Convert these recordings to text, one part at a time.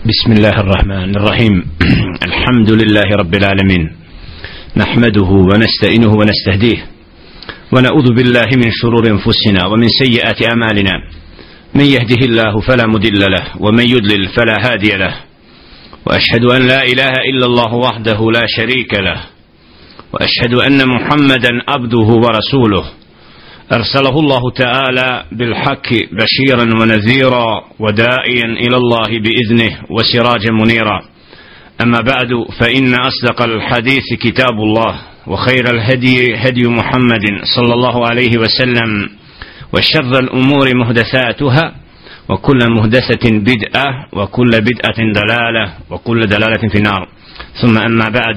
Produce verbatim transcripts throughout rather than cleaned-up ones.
بسم الله الرحمن الرحيم. الحمد لله رب العالمين، نحمده ونستعينه ونستهديه ونعوذ بالله من شرور أنفسنا ومن سيئات أعمالنا، من يهده الله فلا مضل له ومن يضلل فلا هادي له، وأشهد أن لا إله إلا الله وحده لا شريك له، وأشهد أن محمدا عبده ورسوله أرسله الله تعالى بالحق بشيرا ونذيرا وداعيا إلى الله بإذنه وسراجا منيرا. أما بعد، فإن أصدق الحديث كتاب الله، وخير الهدي هدي محمد صلى الله عليه وسلم، وشر الأمور محدثاتها، وكل محدثة بدعة، وكل بدعة ضلالة، وكل ضلالة في النار. ثم أما بعد،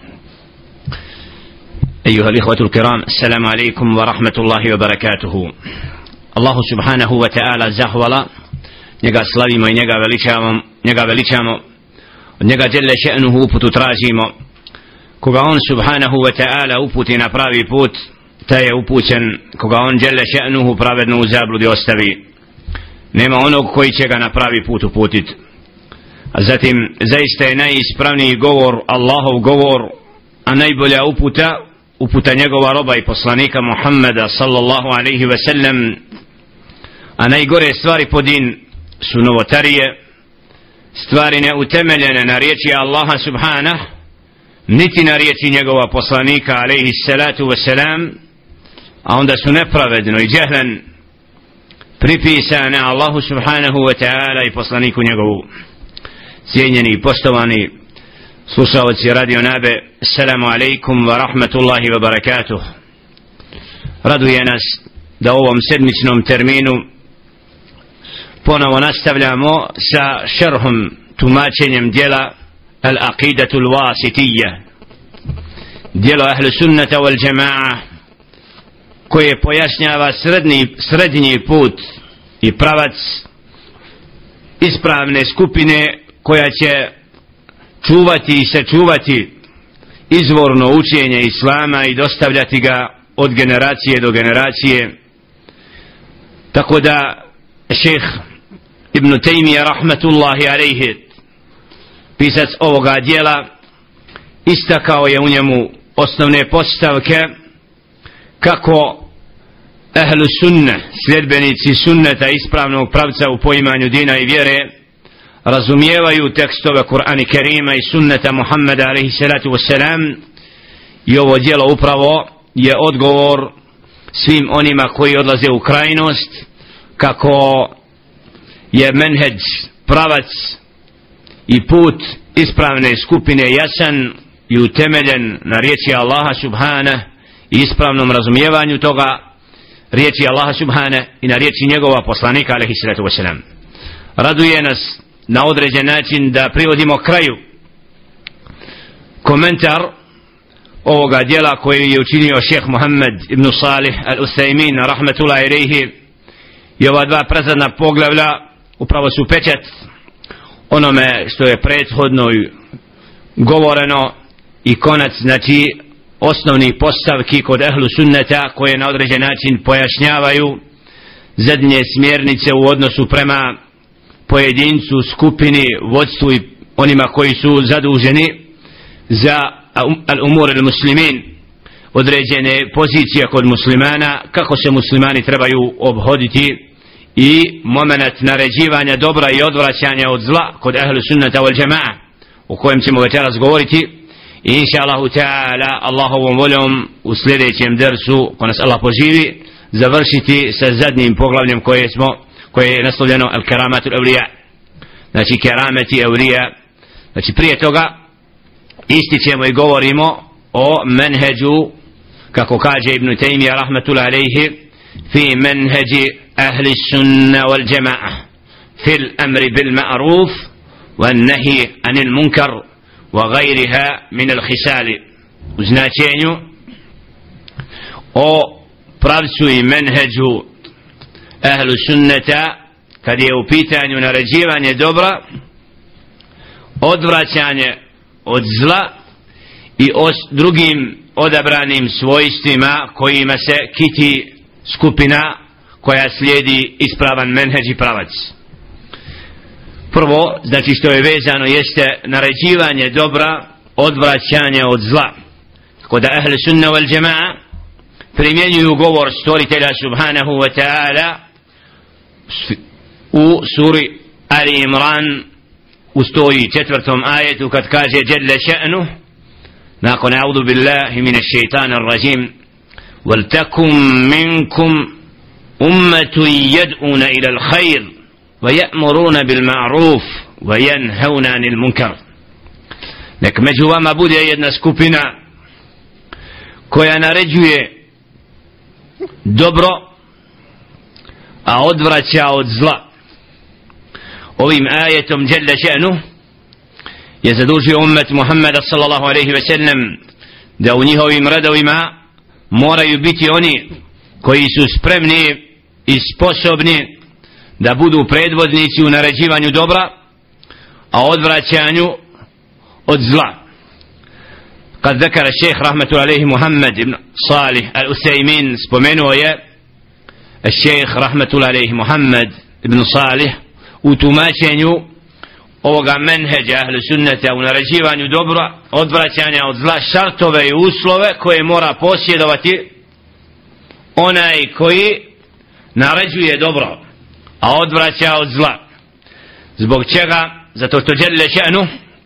أيها الإخوة الكرام، السلام عليكم ورحمة الله وبركاته. الله سبحانه وتعالى zahvala, njega slavimo i njega veličamo, njega veličamo, od njega dželle še'nuhu uputu tražimo. Koga on subhanahu wa ta'ala uputi na pravi put, taj je upućen. Koga on dželle še'nuhu pravedno u zabludi ostavi, nema onog koji će ga na pravi put uputiti. A zatim, zaista je najispravniji govor Allahov govor, a najbolja uputa uputa njegova roba i poslanika Muhammeda sallallahu alaihi ve sellem. A najgore stvari po din su novotarije, stvari neutemeljene na riječi Allaha subhanah, niti na riječi njegova poslanika alaihi salatu ve selam, a onda su nepravedno i džehlen pripisane Allahu subhanahu wa ta'ala i poslaniku njegovu. Cijenjeni i poštovani slušalci Radio Nabe, assalamu alaikum wa rahmatullahi wa barakatuh. Raduje nas da u ovom sedmičnom terminu ponovo nastavljamo sa šerhom, tumačenjem dijela Al-Aqidatu Al-Wasitiyya, dijelo Ahlu Sunnata wal Jama'a, koje pojašnjava srednji, srednji put i pravac ispravne skupine koja će čuvati i sačuvati izvorno učenje Islama i dostavljati ga od generacije do generacije. Tako da šejh Ibn Taymija rahmetullahi alejhi, pisac ovoga dijela, istakao je u njemu osnovne postavke kako ahlu sunne, sljedbenici sunneta, ispravnog pravca u poimanju dina i vjere, razumijevaju tekstove Kur'ana Kerima i sunneta Muhammeda alaihi salatu wassalam. I ovo djelo upravo je odgovor svim onima koji odlaze u krajnost, kako je menheđ, pravac i put ispravne skupine jasan i utemeljen na riječi Allaha subhana i ispravnom razumijevanju toga riječi Allaha subhana i na riječi njegova poslanika alaihi salatu wassalam. Raduje nas na određen način da privodimo kraju komentar ovoga dijela koji je učinio šejh Muhammed ibn Salih al-Uthaymin rahmetullahi alejhi. I ova dva prezadna poglavlja upravo su pečat onome što je prethodno govoreno i konac, znači osnovnih postavki kod ahlu sunneta, koje na određen način pojašnjavaju zadnje smjernice u odnosu prema pojedincu, skupini, vodstvu i onima koji su zaduženi za al-umur al-muslimin, određene pozicije kod muslimana, kako se muslimani trebaju obhoditi, i moment naređivanja dobra i odvraćanja od zla kod ahlu sunnata wal jama'a, o kojem ćemo večeras govoriti i inša Allahu ta'ala Allahovom voljom u sljedećem dersu, ko nas Allah poživi, završiti sa zadnjim poglavljem koje smo koje je naslovljeno Al-Karamatu Evlija, znači kerameti evlija. Znači prije toga ističemo i govorimo o menheđu, kako kaže Ibn Taymija rahmetullahi alejhi, fi menheđi ahli sunna wal jama'a fil amri bil ma'ruf wal nahi anil munkar wa gajriha min al khisali, u značenju o pravcu i menheđu ahlu sunneta kad je u pitanju naređivanje dobra, odvraćanje od zla i o drugim odabranim svojstvima kojima se kiti skupina koja slijedi ispravan menheđ i pravac. Prvo, znači što je vezano jeste naređivanje dobra, odvraćanje od zla. Tako da ahli sunna wal jama'a primjenjuju govor stvoritelja subhanahu wa ta'ala u suri Ali Imran u sto četvrtom ajetu kad kaže jalla ša'nu nakon a'udhu billahi minash shaitanir rajim wal takum minkum ummatun yad'una ila al-khair wa ya'muruna bil ma'ruf wa yanhauna 'anil munkar. Nek među vama bude jedna skupina koja naređuje dobro a odvraća od zla. Ovim ajetom jalla ša'nu je zadužio ummet Muhammeda sallallahu alaihi ve sellem da u njihovim redovima moraju biti oni koji su spremni i sposobni da budu predvodnici u naređivanju dobra a odvraćanju od zla. Kad ذكر الشيخ رحمة الله عليه محمد بن صالح الأثيمين spomenuo je الشيخ رحمة الله عليه محمد بن صالح u tumačenju ovoga menheđa ahlu sunnata u naređivanju dobra, odvraćanja od zla, šartove i uslove koje mora posjedovati onaj koji naređuje dobro a odvraća od zla. Zbog čega? Zato što jalla ša'nu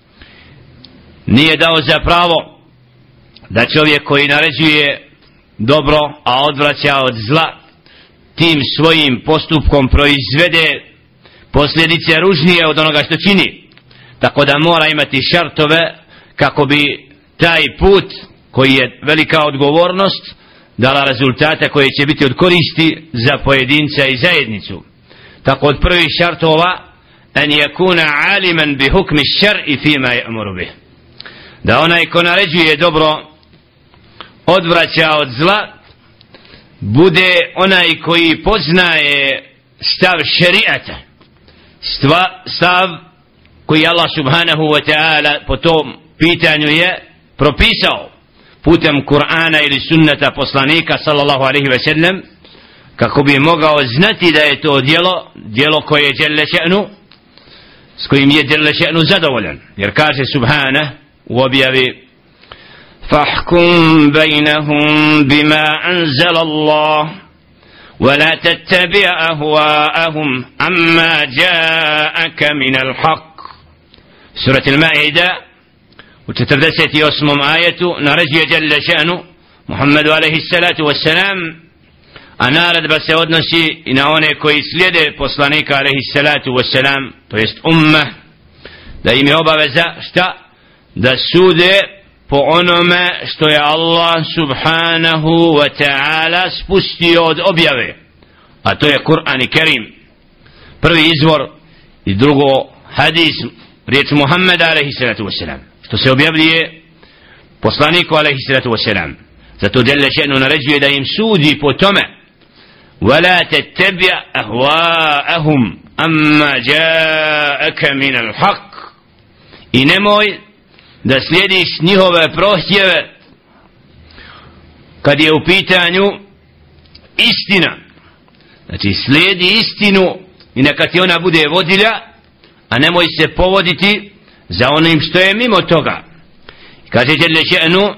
nije dao za pravo da čovjek koji naređuje dobro a odvraća od zla tim svojim postupkom proizvede posljedice ružnije od onoga što čini. Tako da mora imati šartove kako bi taj put koji je velika odgovornost dala rezultate koje će biti od koristi za pojedinca i zajednicu. Tako od prvih šartova an yakuna aliman bi hukmi šar'i fima ya'muru bih, da onaj ko naređuje dobro odvraća od zla bude onaj koji poznaje stav šerijata, stav koji Allah subhanahu wa ta'ala po tom pitanju je propisao putem Kur'ana ili sunnata poslanika sallallahu alaihi ve sellem, kako bi mogao znati da je to djelo djelo koje je jalla ša'nu, s kojim je jalla ša'nu zadovoljan. Jer kaže subhana u objavi fahkum bejnahum bima anzala Allah ولا تتبع أهواءهم عما جاءك من الحق. سورة المائدة وتتردست يوسم آية نرجي جل شأنه محمد عليه الصلاة والسلام أنارد بس odnosi i na one koji slijede poslanika alejhi salatu vesselam, to jest umma, da im je obaveza šta? Da sude po onome što je Allah subhanahu wa ta'ala spustio od objave, a to je Kur'an i Kerim, prvi izvor, i drugo hadis, riječ Muhammeda alejhi salatu vesselam, što se objavljuje poslaniku alejhi salatu vesselam. Zato jalla še'nu naređuje da im sudi po tome ولا تتبع أهواءهم أما جاءك من الحق, i nemoj da slijediš njihove prohtjeve kad je u pitanju istina. Znači slijedi istinu i neka ti ona bude vodilja, a nemoj se povoditi za onim što je mimo toga. Kaže jalla še'nu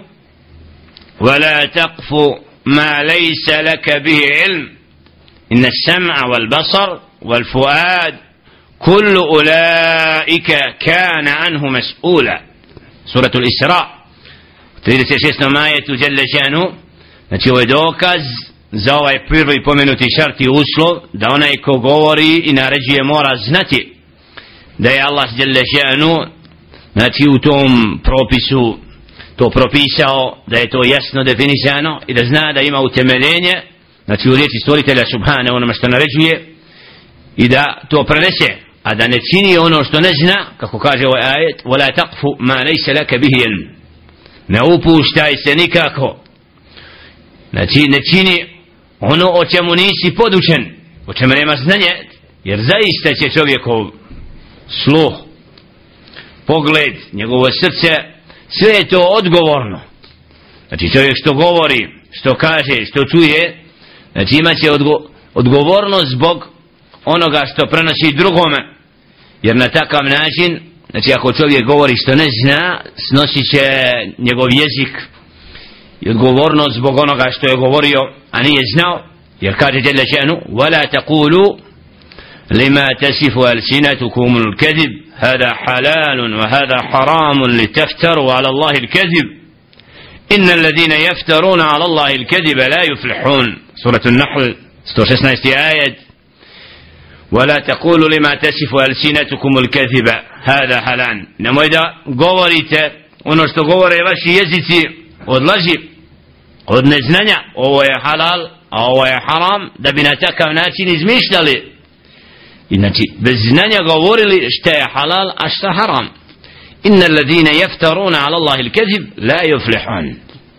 ولا تقف ما ليس لك به علم إن السمع والبصر والفؤاد كل أولئك كان عنه مسؤولا. سورة الإسراء trideset šestom ajetu jalla ša'nu. Znači ovo je dokaz za ovaj prvi pomenuti šart i uslov, da onaj ko govori i naređuje mora znati da je Allah jalla ša'nu znači u tom propisu to propisao, da je to jasno definisano i da zna da ima utemeljenje, znači u riječi stvoritelja subhana onome što naređuje, i da to prenese, a da ne čini ono što ne zna, kako kaže ovaj ajet وَلَا تَقْفُ مَا لَيْسَ لَكَ بِهِ عِلْمٍ. Ne upuštaj se nikako, znači ne čini ono o čemu nisi podučen, o čemu nema znanje, jer zaista će čovjekov sluh, pogled, njegovo srce, sve je to odgovorno. Znači čovjek što govori, što kaže, što čuje, znači imat će odgo- odgovornost zbog onoga što prenosi drugome, jer na takav način, znači ako čovjek govori što ne zna, snosit će njegov jezik i odgovornost zbog onoga što je govorio, a nije znao, jer kaže Jalla še'nu وَلَا تَقُولُوا لِمَا تَسِفُ أَلْسِنَتُكُمُ الْكَذِبِ هَذَا حَلَالٌ وَهَذَا حَرَامٌ لِتَفْتَرُوا عَلَى اللَّهِ الْكَذِبِ إِنَّ الَّذِينَ يَفْتَرُونَ عَلَى اللَّهِ الْكَذِبَ لَا يُفْلِحُونَ سورة النحل sto šesnaesti ajet. وَلَا تَقُولُوا لِمَا تَسِفُ أَلْسِنَتُكُمُ الْكَذِبَ هَذَا حَلَالٌ nemoj da govorite ono što govore vaši jezici od laži, od neznanja, ovo je halal, a ovo je haram, da bi na takav način izmišljali i znači bez znanja govorili šta je halal, a šta haram. Inna alladhina yaftaruna ala Allahi al-kadhib la yuflihun.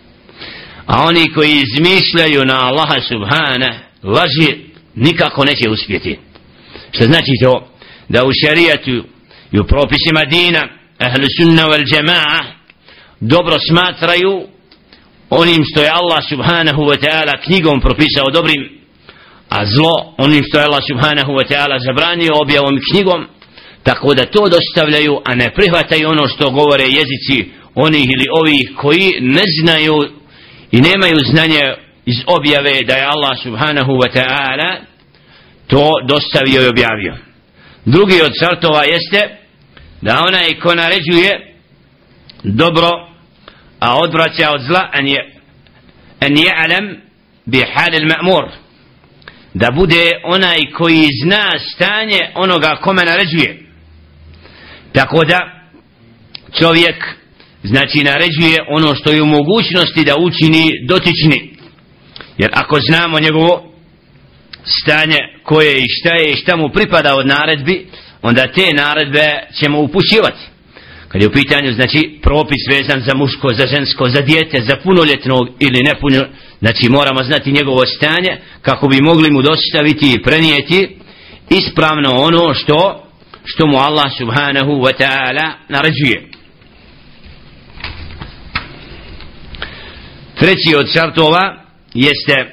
A oni koji izmišljaju na Allaha subhana laži nikako neće uspjeti. Što znači to? Da u šarijatu i u propisima dina ahlu sunna wal jama'a dobro smatraju onim što je Allah subhanahu wa ta'ala knjigom propisao dobrim, a zlo onim što je Allah subhanahu wa ta'ala zabranio objavom i knjigom, tako da to dostavljaju, a ne prihvataju ono što govore jezici onih ili ovih koji ne znaju i nemaju znanje iz objave da je Allah subhanahu wa ta'ala to dostavio i objavio. Drugi od šartova jeste da onaj ko naređuje dobro, a odvraća od zla, an je an ya'lam bi hal al-ma'mur, da bude onaj koji zna stanje onoga kome naređuje. Tako da čovjek znači naređuje ono što je u mogućnosti da učini dotični, jer ako znamo njegovo stanje koje i šta je i šta mu pripada od naredbi, onda te naredbe ćemo upućivati. Kad je u pitanju znači propis vezan za muško, za žensko, za dijete, za punoljetnog ili nepunoljetnog, znači moramo znati njegovo stanje kako bi mogli mu dostaviti i prenijeti ispravno ono što što mu Allah subhanahu wa ta'ala naređuje. Treći od šartova jeste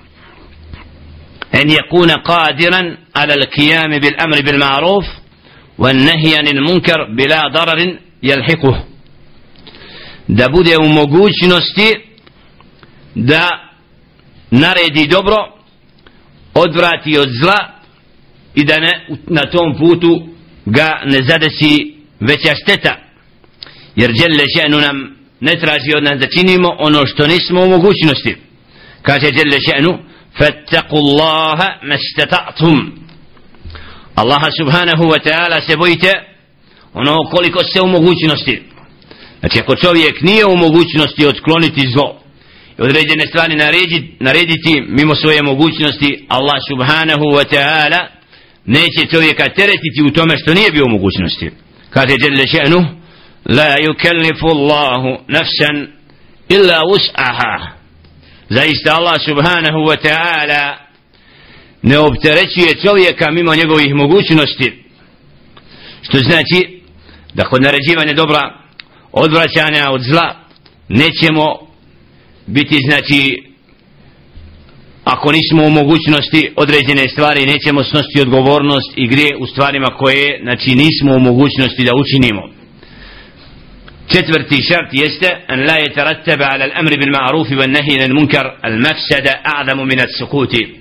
an yakuna qadiran ala al-qiyam bil amri bil ma'ruf والنهي عن المنكر بلا ضرر يلحقه, da bude u mogućnosti da naredi dobro, odvrati od zla i da ne, na tom putu ga ne zadesi veća šteta, jer Jalla še'nu nam ne traži od nas da činimo ono što nismo u mogućnosti. Kaže Jalla še'nu fattaqullaha mastata'tum, Allaha subhanahu wa ta'ala se bojite ono koliko ste u mogućnosti. Znači ako čovjek nije u mogućnosti otkloniti zlo i određene stvari narediti, narediti mimo svoje mogućnosti, Allah subhanahu wa ta'ala neće čovjeka teretiti u tome što nije bio u mogućnosti. Kaže Jalla še'nu la yukallifu Allahu nafsan illa wus'aha, zaista Allah subhanahu wa ta'ala ne opterećuje čovjeka mimo njegovih mogućnosti, što znači da kod naređivanja dobra, odvraćanja od zla, nećemo biti znači ako nismo u mogućnosti određene stvari, nećemo snositi odgovornost i grije u stvarima koje znači nismo u mogućnosti da učinimo. Četvrti šart jeste an la yatarattaba ala al-amri bil ma'ruf wal nahyi anil munkar al-mafsada a'zamu min as-sukuti,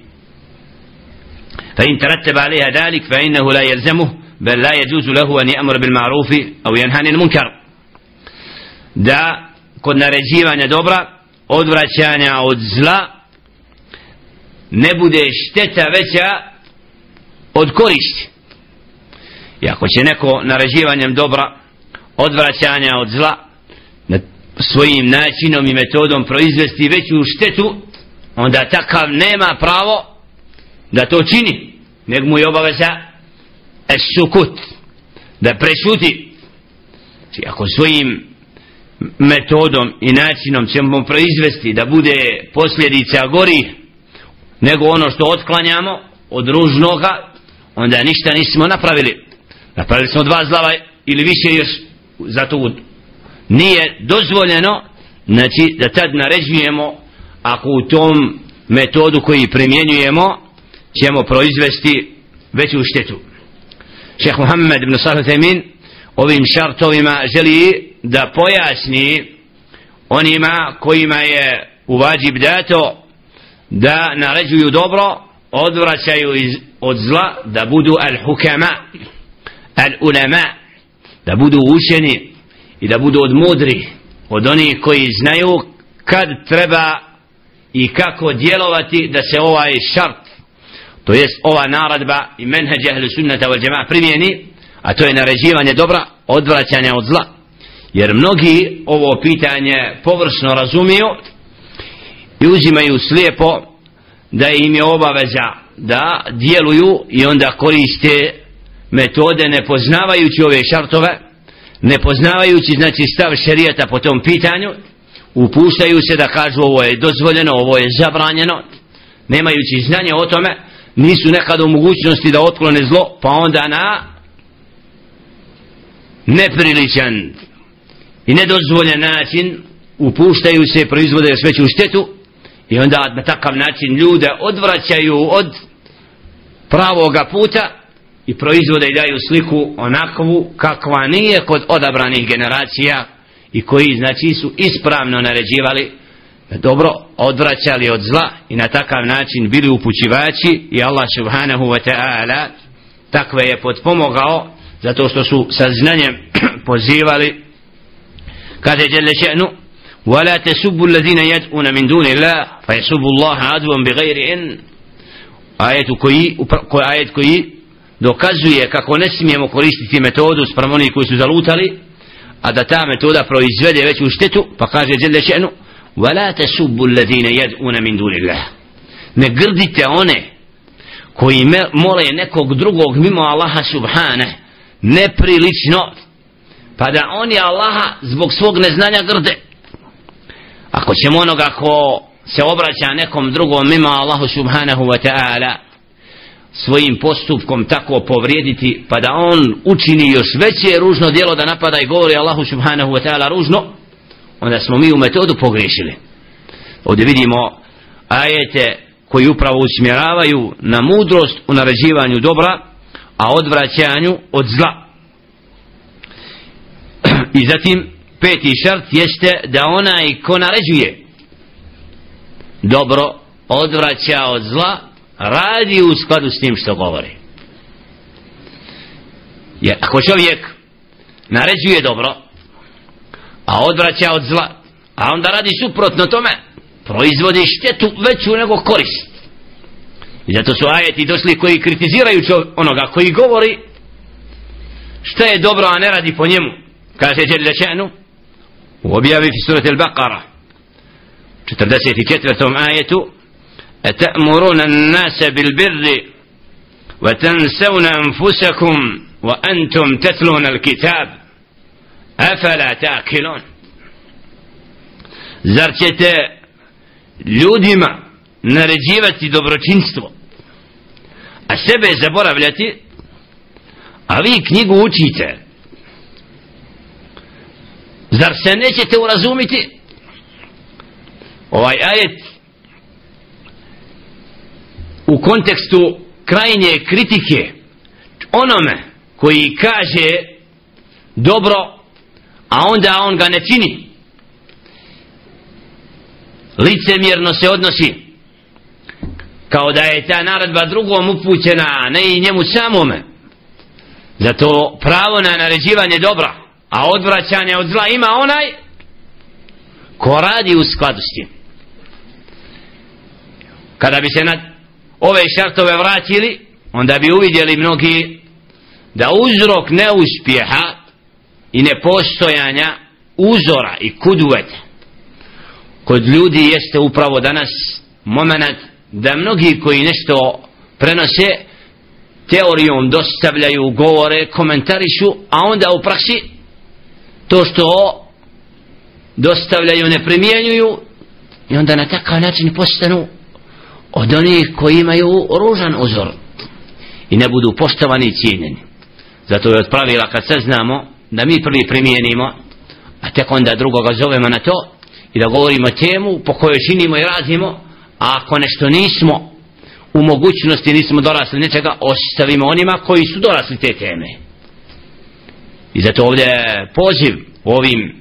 فإن ترتب عليها ذلك فإنه لا يلزمه بل لا يجوز له أن يأمر بالمعروف أو ينهى عن المنكر. da kod naređivanja dobra, odvraćanja od zla ne bude šteta veća od koristi. I ako će neko naređivanjem dobra, odvraćanja od zla na svojim načinom i metodom proizvesti veću štetu, onda takav nema pravo da to čini, nego mu je obaveza es-sukut, da prešuti. Znači ako svojim metodom i načinom ćemo proizvesti da bude posljedica gori nego ono što otklanjamo od ružnoga, onda ništa nismo napravili. Napravili smo dva zlava ili više još, zato nije dozvoljeno znači da tad naređujemo ako u tom metodu koji primjenjujemo ćemo proizvesti veću štetu. šejh Muhammed ibn Salih al-Uthaymin ovim šartovima želi da pojasni onima kojima je u vađib dato da naređuju dobro, odvraćaju iz, od zla, da budu al-hukama, al-ulama, da budu učeni i da budu od mudri, od onih koji znaju kad treba i kako djelovati da se ovaj šart, to jest ova naredba i menheđ ahli sunnata wal džema'a primjeni, a to je naređivanje dobra, odvraćanje od zla. Jer mnogi ovo pitanje površno razumiju i uzimaju slijepo da im je obaveza da djeluju i onda koriste metode ne poznavajući ove šartove, ne poznavajući znači stav šerijata po tom pitanju, upuštaju se da kažu ovo je dozvoljeno, ovo je zabranjeno, nemajući znanje o tome, nisu nekada u mogućnosti da otklone zlo, pa onda na nepriličan i nedozvoljen način upuštaju se, proizvode još veću štetu i onda na takav način ljude odvraćaju od pravoga puta i proizvode i daju sliku onakvu kakva nije kod odabranih generacija i koji znači su ispravno naređivali dobro, odvraćali od zla i na takav način bili upućivači i Allah subhanahu wa ta'ala takve je potpomogao zato što su sa znanjem pozivali. Kaže jelle še'nu وَلَا تَسُبُّ الَّذِينَ يَدْعُونَ مِنْ دُونِ اللَّهِ فَيَسُبُّ اللَّهَ عَدْوًا بِغَيْرِ إِنْ ajetu koji, koji, ajet koji dokazuje kako ne smijemo koristiti metodu sprem onih koji su zalutali, a da ta metoda proizvede veću štetu, pa kaže jelle še'nu وَلَا تَسُبُّ الَّذِينَ يَدْعُونَ مِنْ دُونِ اللَّهِ ne grdite one koji me, mole nekog drugog mimo Allaha subhane neprilično, pa da oni Allaha zbog svog neznanja grde. Ako ćemo onoga ko se obraća nekom drugom mimo Allahu subhanahu wa ta'ala svojim postupkom tako povrijediti, pa da on učini još veće ružno djelo da napada i govori Allahu subhanahu wa ta'ala ružno, onda smo mi u metodu pogriješili. Ovdje vidimo ajete koji upravo usmjeravaju na mudrost u naređivanju dobra, a odvraćanju od zla. I zatim peti šart jeste da onaj ko naređuje dobro, odvraća od zla, radi u skladu s tim što govori. Jer ako čovjek naređuje dobro, a odvraća od zla, a onda radi suprotno tome, proizvodi štetu veću nego korist. I zato su ajeti došli koji kritiziraju onoga koji govori šta je dobro, a ne radi po njemu. Kaže jelle še'nu u objavi fi surati al-Baqara četrdeset četvrtom ajetu أتأمرون الناس بالبر وتنسون أنفسكم وأنتم تتلون الكتاب أفلا تأكلون zar ćete ljudima naređivati dobročinstvo a sebe zaboravljati, a vi knjigu učite? Zar se nećete urazumiti? Ovaj ajet u kontekstu krajnje kritike onome koji kaže dobro, a onda on ga ne čini, licemjerno se odnosi, kao da je ta naredba drugom upućena, a ne i njemu samome. Zato pravo na naređivanje dobra, a odvraćanje od zla ima onaj ko radi u skladu s tim. Kada bi se na ove šartove vratili, onda bi uvidjeli mnogi da uzrok neuspjeha i nepostojanja uzora i kuduveta kod ljudi jeste upravo danas moment da mnogi koji nešto prenose teorijom dostavljaju, govore, komentarišu, a onda u praksi to što dostavljaju ne primjenjuju i onda na takav način postanu od onih koji imaju ružan uzor i ne budu poštovani i cijenjeni. Zato je od pravila kad saznamo da mi prvi primijenimo, a tek onda drugoga zovemo na to i da govorimo temu po kojoj činimo i radimo, a ako nešto nismo u mogućnosti, nismo dorasli nečega, ostavimo onima koji su dorasli te teme. I zato ovdje poziv ovim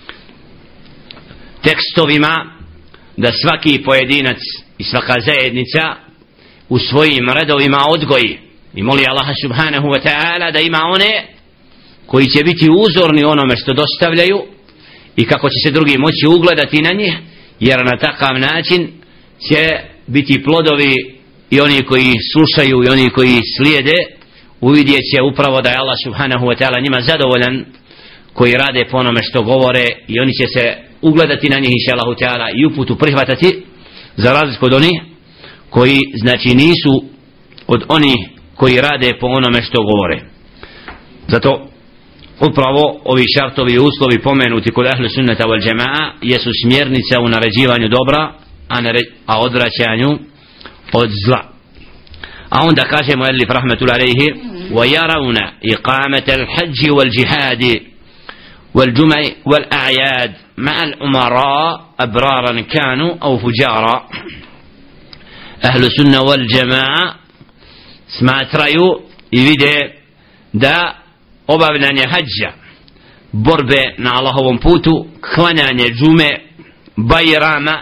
tekstovima da svaki pojedinac i svaka zajednica u svojim redovima odgoji i moli Allaha subhanahu wa ta'ala da ima one koji će biti uzorni onome što dostavljaju i kako će se drugi moći ugledati na njih, jer na takav način će biti plodovi i oni koji slušaju i oni koji slijede uvidjet će upravo da je Allah subhanahu wa ta'ala njima zadovoljan koji rade po onome što govore i oni će se ugledati na njih inša Allahu ta'ala i uputu prihvatati, za razliku od onih koji znači nisu od onih koji rade po onome što govore. Zato upravo ovi šartovi i uslovi pomenuti kod ahlu sunnata wal džema'a jesu smjernica u naređivanju dobra, a, nare, a odvraćanju od zla. A onda kaže muallif rahmetul alejhi وَيَرَوْنَ إِقَامَةَ الْحَجِّ وَالْجِهَادِ وَالْجُمَعِ وَالْأَعْيَادِ مع الأمراء أبرارا كانوا أو فجارا. أهل السنة والجماعة smatraju i vide da obavljanje hađa, borbe na Allahovom putu, klanjanje džume, bajrama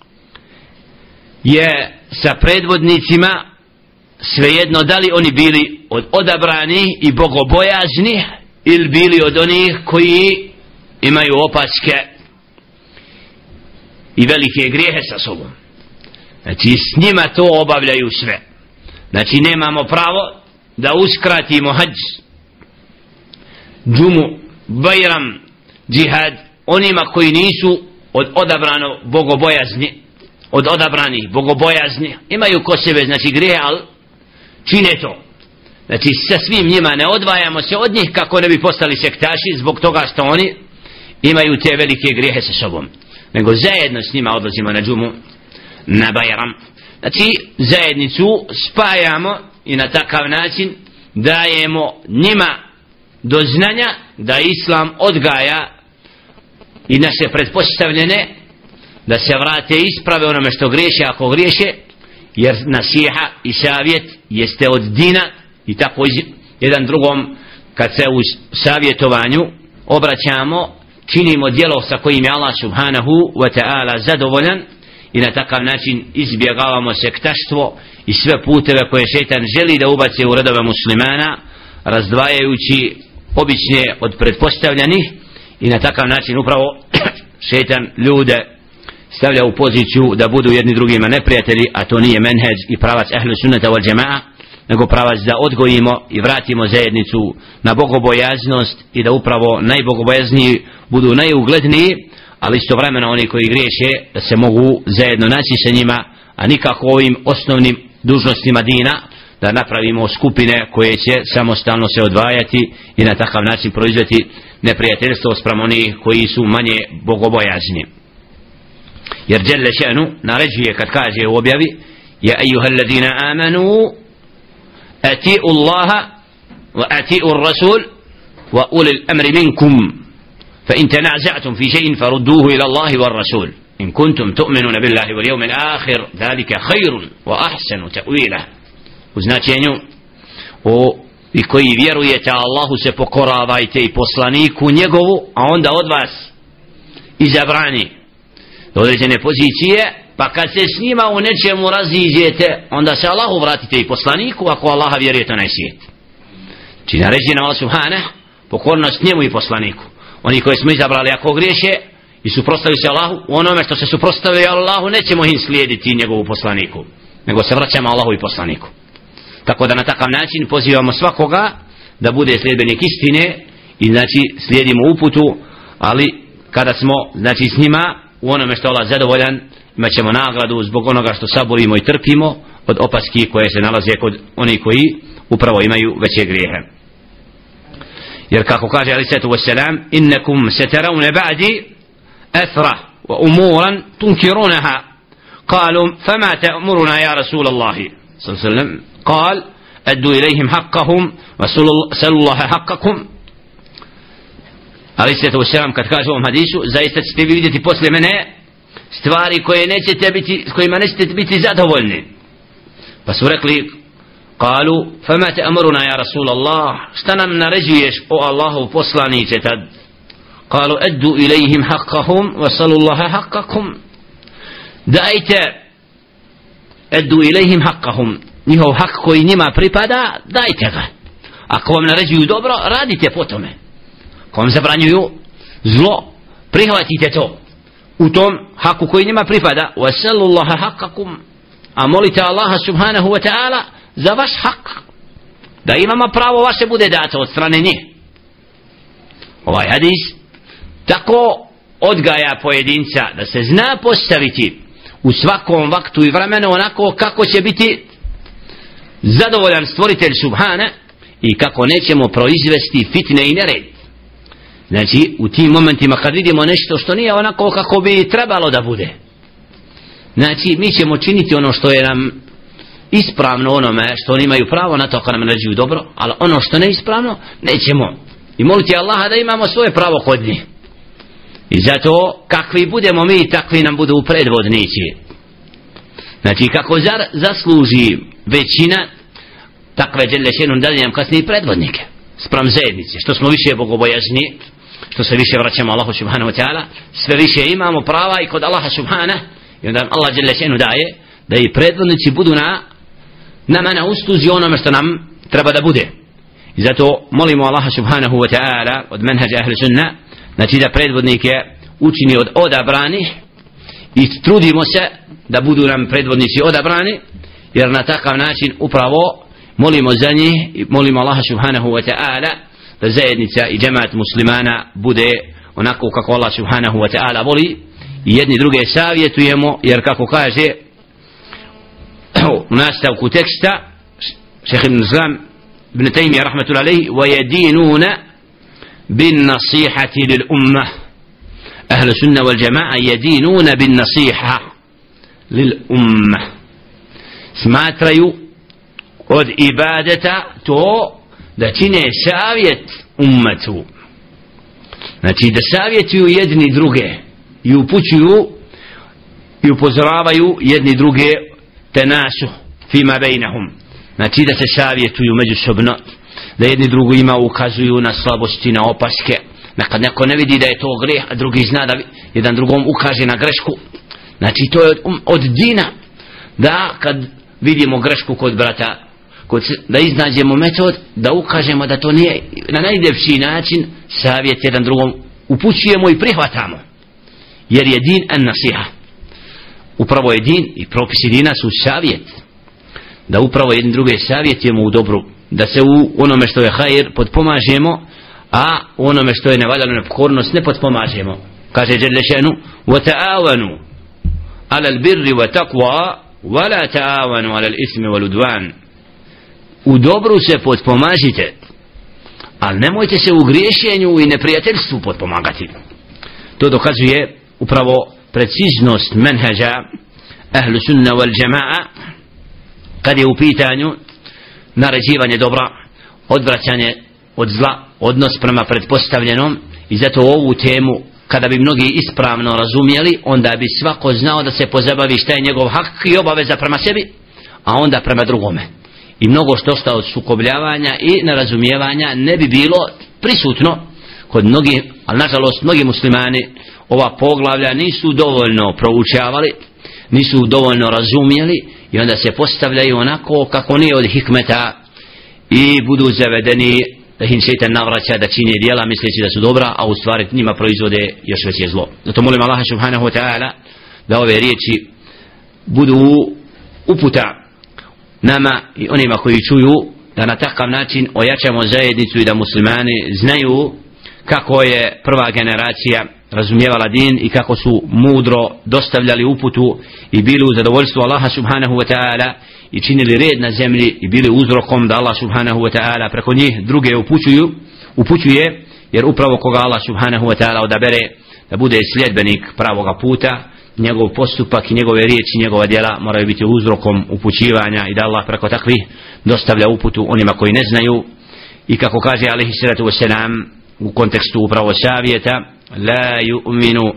je sa predvodnicima, svejedno da li oni bili od odabranih i bogobojaznih ili bili od onih koji imaju opaske i velike grijehe sa sobom. Znači s njima to obavljaju sve. Znači nemamo pravo da uskratimo hađ, džumu, bajram, džihad onima koji nisu od odabrano bogobojazni, od odabranih bogobojazni, imaju ko sebe znači grijehe, ali čine to. Znači sa svim njima ne odvajamo se od njih kako ne bi postali sektaši zbog toga što oni imaju te velike grijehe sa sobom, nego zajedno s njima odlazimo na džumu, na bajram. Znači zajednicu spajamo i na takav način dajemo njima do znanja da Islam odgaja i naše pretpostavljene da se vrate isprave onome što griješe ako griješe, jer nasiha i savjet jeste od dina i tako jedan drugom kad se u savjetovanju obraćamo činimo djelo sa kojim je Allah subhanahu wa ta'ala zadovoljan i na takav način izbjegavamo sektaštvo i sve puteve koje šejtan želi da ubace u redove muslimana, razdvajajući obične od pretpostavljenih, i na takav način upravo šejtan ljude stavlja u poziciju da budu jedni drugima neprijatelji, a to nije menheđ i pravac ahlu sunnata wal džema'a, nego pravac da odgojimo i vratimo zajednicu na bogobojaznost i da upravo najbogobojazniji budu najugledniji, ali istovremeno oni koji griješe da se mogu zajedno naći sa njima, a nikako ovim osnovnim dužnostima dina da napravimo skupine koje će samostalno se odvajati i na takav način proizvesti neprijateljstvo spram onih koji su manje bogobojazni. Jer dželle še'nu naređuje kad kaže u objavi: ja ejuhel ladina amanu ati'u Allaha wa ati'u ar-rasul wa ulil amri minkum فإن تنازعتم في شيء فردوه إلى الله والرسول إن كنتم تؤمنون بالله واليوم الآخر ذلك خير وأحسن تأويله. Uznačenju o i koji vjerujete Allahu se pokoravajte i poslaniku njegovu, a onda od vas izabrani do određene pozicije, pa kad se s njima u nečemu raziđete, onda se Allahu vratite i poslaniku ako Allaha vjerujete na svijet. Či naređena Allah subhanah pokornost njemu i poslaniku. Oni koji smo izabrali ako griješe i suprotstavili se Allahu, u onome što se suprotstavili Allahu nećemo im slijediti njegovu poslaniku, nego se vraćamo Allahu i poslaniku. Tako da na takav način pozivamo svakoga da bude sljedbenik istine i znači slijedimo uputu, ali kada smo znači s njima u onome što Allah zadovoljan, imat ćemo nagradu zbog onoga što saborimo i trpimo od opaski koje se nalaze kod onih koji upravo imaju veće grijehe. Jer kako kaže alejhi salatu vesselam: innakum satarawna ba'di athra wa umuran tunkirunaha. Qalu fama ta'muruna ya Rasul Allah sallallahu alejhi ve sellem? قال أدوا إليهم حقهم وسلوا الله حقكم. alejhi salatu vesselam kad kaže u ovom hadisu: zaista ćete vidjeti posle mene stvari koje nećete biti, s kojima nećete biti zadovoljni, Pa su rekli, kalu, fama te amruna ja Rasulallah, šta nam naređuješ o Allahov poslanice tad? Kalu, eddu ilajhim haqqahum, vasalullaha haqqakum. Dajte, eddu ilajhim haqqahum, njihov hak koji njima pripada, dajte ga. Ako vam naređuju dobro, radite po tome. Ako vam zabranjuju zlo, prihvatite to. U tom haku koji njima pripada, vasalullaha haqqakum, a molite Allaha subhanahu wa ta'ala za vaš hak, da imamo pravo vaše bude dato od strane nje. Ovaj hadis tako odgaja pojedinca da se zna postaviti u svakom vaktu i vremenu onako kako će biti zadovoljan stvoritelj subhana i kako nećemo proizvesti fitne i nered. Znači u tim momentima kad vidimo nešto što nije onako kako bi trebalo da bude, znači mi ćemo činiti ono što je nam ispravno, onome što oni imaju pravo na to ako nam naređuju dobro, ali ono što ne ispravno nećemo, i moliti Allaha da imamo svoje pravo kod njih. I zato kakvi budemo mi, takvi nam budu predvodnici. Znači kako zar zasluži većina, takve dželle še'nuhu dadne nam kasnije predvodnike spram zajednice. Što smo više bogobojazni, što se više vraćamo Allahu subhanahu wa ta'ala, sve više imamo prava i kod Allaha subhanahu, i onda Allah dželle še'nuhu daje da i predvodnici budu na nama na usluzi onome što nam treba da bude. I zato molimo Allaha subhanahu wa ta'ala od menhađa ahli sunna, znači da predvodnike učini od odabranih i trudimo se da budu nam predvodnici odabrani, jer na takav način upravo molimo za njih i molimo Allaha subhanahu wa ta'ala da zajednica i džemat muslimana bude onako kako Allah subhanahu wa ta'ala voli, i jedni druge savjetujemo, jer kako kaže u nastavku teksta šejh ibn Islam ibn Taymiyyah rahmetullahi alayhi, wa yadinuna bin nasihati lil ummah, ahlu sunna wal jamaa yadinuna bin nasiha lil ummah, smatraju od ibadeta to da čine savjet ummatu, znači da savjetuju jedni druge i upućuju i upozoravaju jedni druge, tenasu fima bejnahum, znači da se savjetuju međusobno, da jedni drugima ukazuju na slabosti, na opaske, kad neko ne vidi da je to greh, a drugi zna da jedan drugom ukaže na grešku. Znači to je od, od dina, da kad vidimo grešku kod brata, kod, da iznađemo metod da ukažemo da to nije na najljepši način, savjet jedan drugom upućujemo i prihvatamo, jer je din an nasiha. Upravo je din i propisi dina su savjet, da upravo jedni druge savjetujemo u dobru, da se u onome što je hajr potpomažemo, a u onome što je nevaljano, nepokornost ne potpomažemo. Kaže dželle še'nu, wa ta'awanu ala al-birri wa taqwa wa la ta'awanu ala al-ismi wal udwan, u dobru se potpomažite, ali nemojte se u griješenju i neprijateljstvu potpomagati. To dokazuje upravo preciznost menhađa ahlu sunna wal jamaa kad je u pitanju naređivanje dobra, odvraćanje od zla, odnos prema pretpostavljenom. I zato ovu temu kada bi mnogi ispravno razumjeli, onda bi svako znao da se pozabavi šta je njegov hak i obaveza prema sebi, a onda prema drugome. I mnogo što sta od sukobljavanja i nerazumijevanja ne bi bilo prisutno kod mnogih, ali nažalost mnogi muslimani ova poglavlja nisu dovoljno proučavali, nisu dovoljno razumjeli, i onda se postavljaju onako kako nije od hikmeta i budu zavedeni da im šeitan navraća da čine djela misleći da su dobra, a u stvari njima proizvode još veće zlo. Zato molim Allaha subhanahu wa ta'ala da ove riječi budu uputa nama i onima koji čuju, da na takav način ojačamo zajednicu i da muslimani znaju kako je prva generacija razumijevala din i kako su mudro dostavljali uputu i bili u zadovoljstvu Allaha subhanahu wa ta'ala i činili red na zemlji i bili uzrokom da Allah subhanahu wa ta'ala preko njih druge upućuju, upućuje, jer upravo koga Allah subhanahu wa ta'ala odabere da bude sljedbenik pravoga puta, njegov postupak i njegove riječi, njegova djela moraju biti uzrokom upućivanja, i da Allah preko takvih dostavlja uputu onima koji ne znaju. I kako kaže alejhi salatu vesselam u kontekstu upravo savjeta, la yu'minu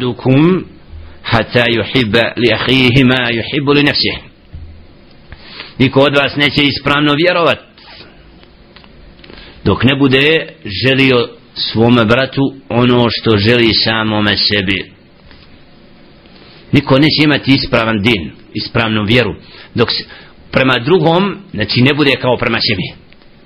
ahadukum hatta yuhibba li akhihi ma yuhibbu li nafsihi, niko od vas neće ispravno vjerovat dok ne bude želio svome bratu ono što želi samome sebi. Niko neće imati ispravan din, ispravnu vjeru dok prema drugom, znači ne bude kao prema sebi.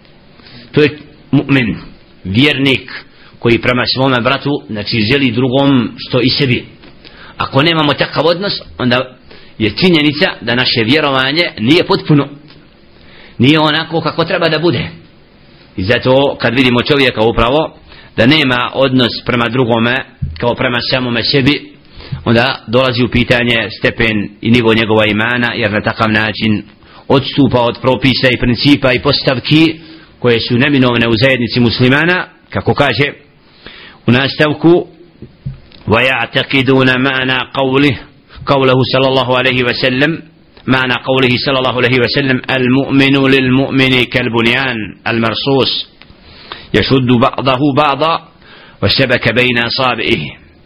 To je mu'min, vjernik koji prema svome bratu, znači želi drugom što i sebi. Ako nemamo takav odnos, onda je činjenica da naše vjerovanje nije potpuno, nije onako kako treba da bude. I zato kad vidimo čovjeka upravo da nema odnos prema drugome kao prema samome sebi, onda dolazi u pitanje stepen i nivo njegova imana, jer na takav način odstupa od propisa i principa i postavki koje su neminovne u zajednici muslimana, kako kaže u nastavku وَيَعْتَقِدُونَ مَعْنَا قَوْلِهِ قَوْلَهُ صلى الله عليه وسلم معنى قوله صلى الله عليه وسلم المؤمن للمؤمن كالبنيان المرصوص يشد بعضه بعضا وشبك بين أصابعه.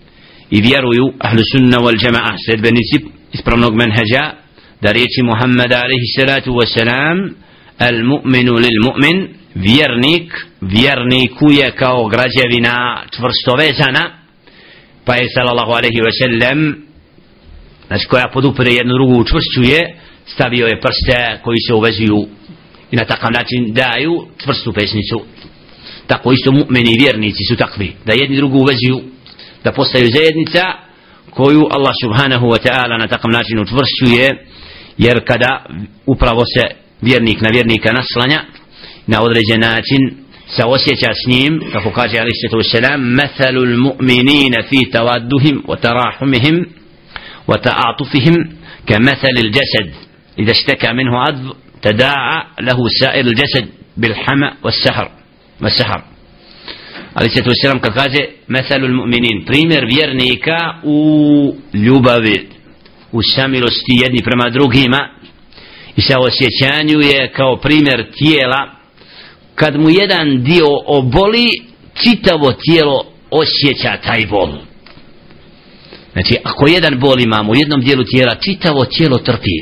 I vjeruju ahlu sunna wal jama'a, sledbenici ispravnog menheđa, da riječi Muhammeda alaihi salatu wasalam al mu'minu lil mu'min, vjernik vjernikuje kao građevina čvrsto vezana, pa je sallallahu alaihi wasallam, znači koja podupire jednu drugu učvršćuje, stavio je prste koji se uvezuju i na takav način daju čvrstu pesnicu. Tako isto mu'mini i vjernici su takvi, da jedni drugu uvezuju, da postaju zajednica koju Allah subhanahu wa ta'ala na takav način učvršćuje, jer kada upravo se vjernik na vjernika naslanja na određen način se osjeća s njim, kako kaže alejhi salatu vesselam mathalul mu'minina fi tawadduhim wa tarahumihim wa ta'atufihim kamathalil jasad idha ishtaka minhu 'adw tada'a lahu sa'irul jasad bil hama was sahr was sahr. Ali se to selam kad kaže mathalul mu'minin, primjer vjernika u ljubavi, u samilosti jedni prema drugima i sa osjećanju je kao primjer tijela, kad mu jedan dio oboli, čitavo tijelo osjeća taj bol. Znači ako jedan bol imamo u jednom dijelu tijela, čitavo tijelo trpi.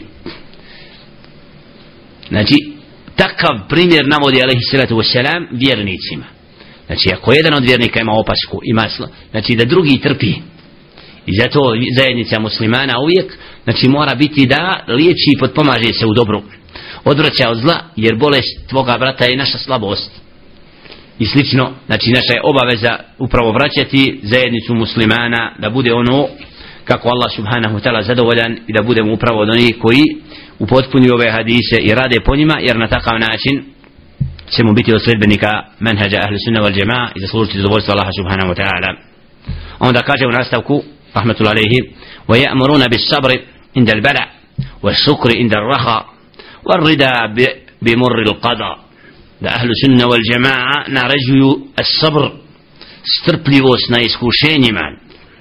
Znači takav primjer navodi alejhi salatu vesselam vjernicima. Znači ako jedan od vjernika ima opasku, ima slo, znači da drugi trpi. I zato zajednica muslimana uvijek, znači mora biti da liječi i potpomaže se u dobru, odvraća od zla, jer bolest tvoga brata je naša slabost. I slično, znači naša je obaveza upravo vraćati zajednicu muslimana da bude ono kako Allah subhanahu ta'ala zadovoljan i da budemo upravo od onih koji upotpunjuju ove hadise i rade po njima, jer na takav način ćemo biti od sledbenika menheđa ahli sunna wal jama'a i zaslužiti zadovoljstvo Allaha subhanahu wa ta'ala. Onda kaže u nastavku rahmetullahi alejhi وَيَأْمُرُونَ بِالصَّبْرِ عِنْدَ الْبَلَعِ وَالشُّكْرِ عِنْدَ الرَّخَى وَالرِّدَى بِمُرِّ الْقَضَى. Da ahlu sunna wal jama'a naređuju as-sabr, strpljivost na iskušenjima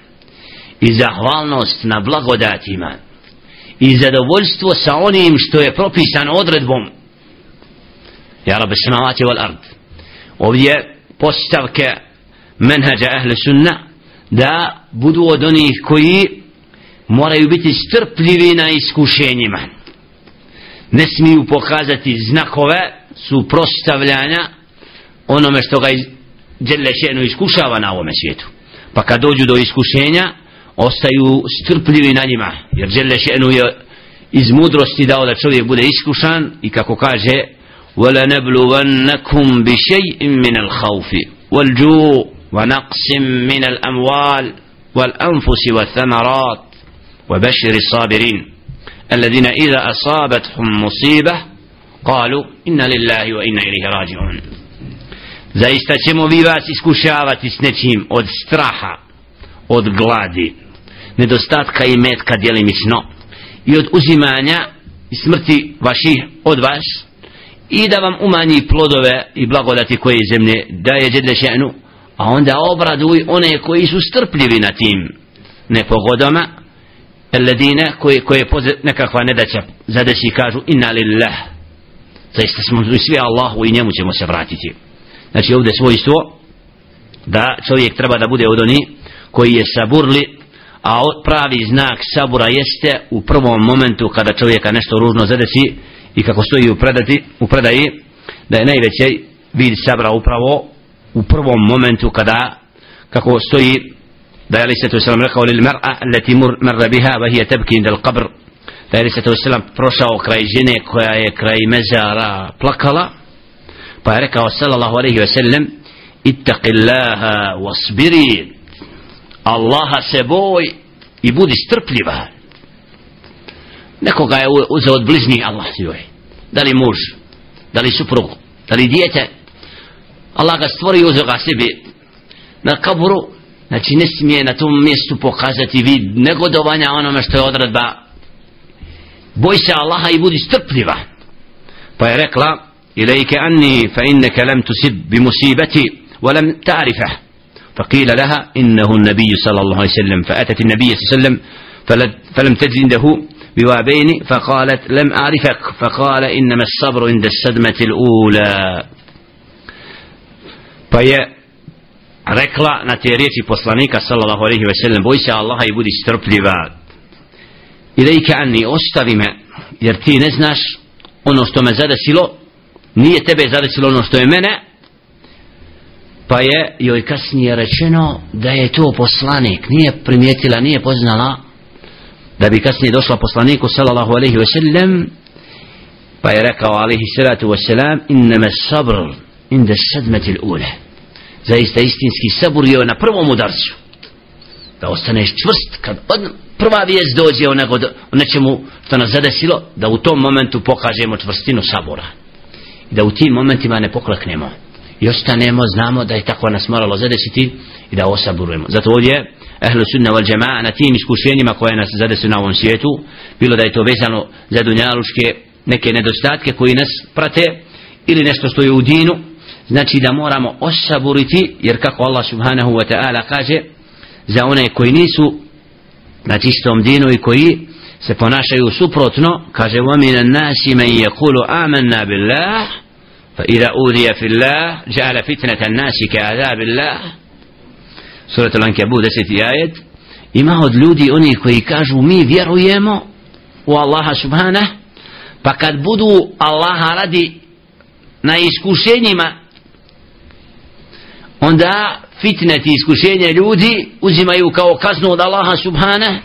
i zahvalnost na blagodatima i zadovoljstvo sa onim što je propisano odredbom. Ja Rabbi samavati wal ard. Ovdje postavke menhađa ahli sunna da budu od onih koji moraju biti strpljivi na iskušenjima, ne smiju pokazati znakove suprotstavljanja onome što ga dželle še'nu iskušava na ovome svijetu, pa kad dođu do iskušenja ostaju strpljivi na njima, jer dželle še'nu je iz mudrosti dao da čovjek bude iskušan. I kako kaže وَلَنَبْلُوَنَّكُمْ بِشَيْءٍ مِنَ الْخَوْفِ وَالْجُوعِ وَنَقْصٍ مِنَ الْأَمْوَالِ وَالْأَنْفُسِ وَالثَّمَرَاتِ وَبَشِّرِ الصَّابِرِينَ الَّذِينَ إِذَا أَصَابَتْهُمْ مُصِيبَةٌ قالوا إنا لله وإنا إليه راجعون. Zaista ćemo vi vas iskušavati s nečim od straha, od gladi, nedostatka i metka djelimično i od uzimanja i smrti vaših od vas, i da vam umanji plodove i blagodati koje zemlje daje dželle še'nu, a onda obraduj one koji su strpljivi na tim nepogodama, alladine koje, koje nekakva nedaća zadesi, kažu inna lillah, zaista smo svi Allahu i njemu ćemo se vratiti. Znači ovdje svojstvo da čovjek treba da bude od onih koji je saburli, a pravi znak sabura jeste u prvom momentu kada čovjeka nešto ružno zadesi i kako stoji u predati, u predaji da je najveći vid sabra upravo u prvom momentu kada, kako stoji da je alejhi salatu vesselam rekao lil mar'a allati marra biha wa hiya tabki inda al-qabr, da je alejhi salatu vesselam prošao kraj žene koja je kraj mezara plakala, pa je rekao sallallahu alejhi ve sellem ittaqillaha wasbiri, Allaha se boj i budi strpljiva. Nekoga je uzeo od bližnjih, Allah joj, da li muž, da li suprug, da li dijete, Allah ga stvori i uzeo ga sebi na kaburu. Znači ne smije na tom mjestu pokazati vid negodovanja onome što je odredba. Boj se Allaha i budi strpljiva. Pa je rekla ilajke anni fa inneke lam tusib bi musibati wa lam ta'rifah. فقيل لها إنه النبي صلى الله عليه وسلم، فأتت النبي صلى الله عليه وسلم فلم تجد عنده بوابين فقالت لم أعرفك، فقال إنما الصبر عند الصدمة الأولى. Pa je rekla na te riječi poslanika sallallahu alejhi ve sellem boj se Allaha i budi strpljiva. Ilejke anni, ostavi me, jer ti ne znaš ono što me zadesilo, nije tebe zadesilo ono što je mene. Pa je joj kasnije rečeno da je to poslanik, nije primijetila, nije poznala da bi kasnije došla poslaniku sallallahu alejhi ve sellem. Pa je rekao alejhi salatu vesselam innama sabr inda sadmati al-ula, zaista istinski sabur je na prvom udarcu, da ostaneš čvrst kad prva vijest dođe o nečemu što nas zadesilo, da u tom momentu pokažemo čvrstinu sabura i da u tim momentima ne pokleknemo i ostanemo, znamo da je tako nas moralo zadesiti i da osaburujemo. Zato ovdje ahlu sunna wal jamaa na tim iskušenjima koje nas zadesu na ovom svijetu, bilo da je to vezano za dunjaluške neke nedostatke koji nas prate ili nešto što je u dinu, znači da moramo osaburiti, jer kako Allah subhanahu wa ta'ala kaže za one koji nisu na čistom dinu i koji se ponašaju suprotno, kaže وَمِنَ النَّاسِ مَنْ يَقُولُ آمَنَّا بِاللَّهِ فَإِذَا أُوذِيَ فِي اللَّهِ جَعَلَ فِتْنَةَ النَّاسِ كَعَذَابِ اللَّهِ. Surat Al-Ankabut deseti ajet. Ima od ljudi oni koji kažu mi vjerujemo u Allaha subhanahu, pa kad budu Allaha radi na iskušenjima, onda fitneti iskušenja ljudi uzimaju kao kaznu od Allaha subhanahu.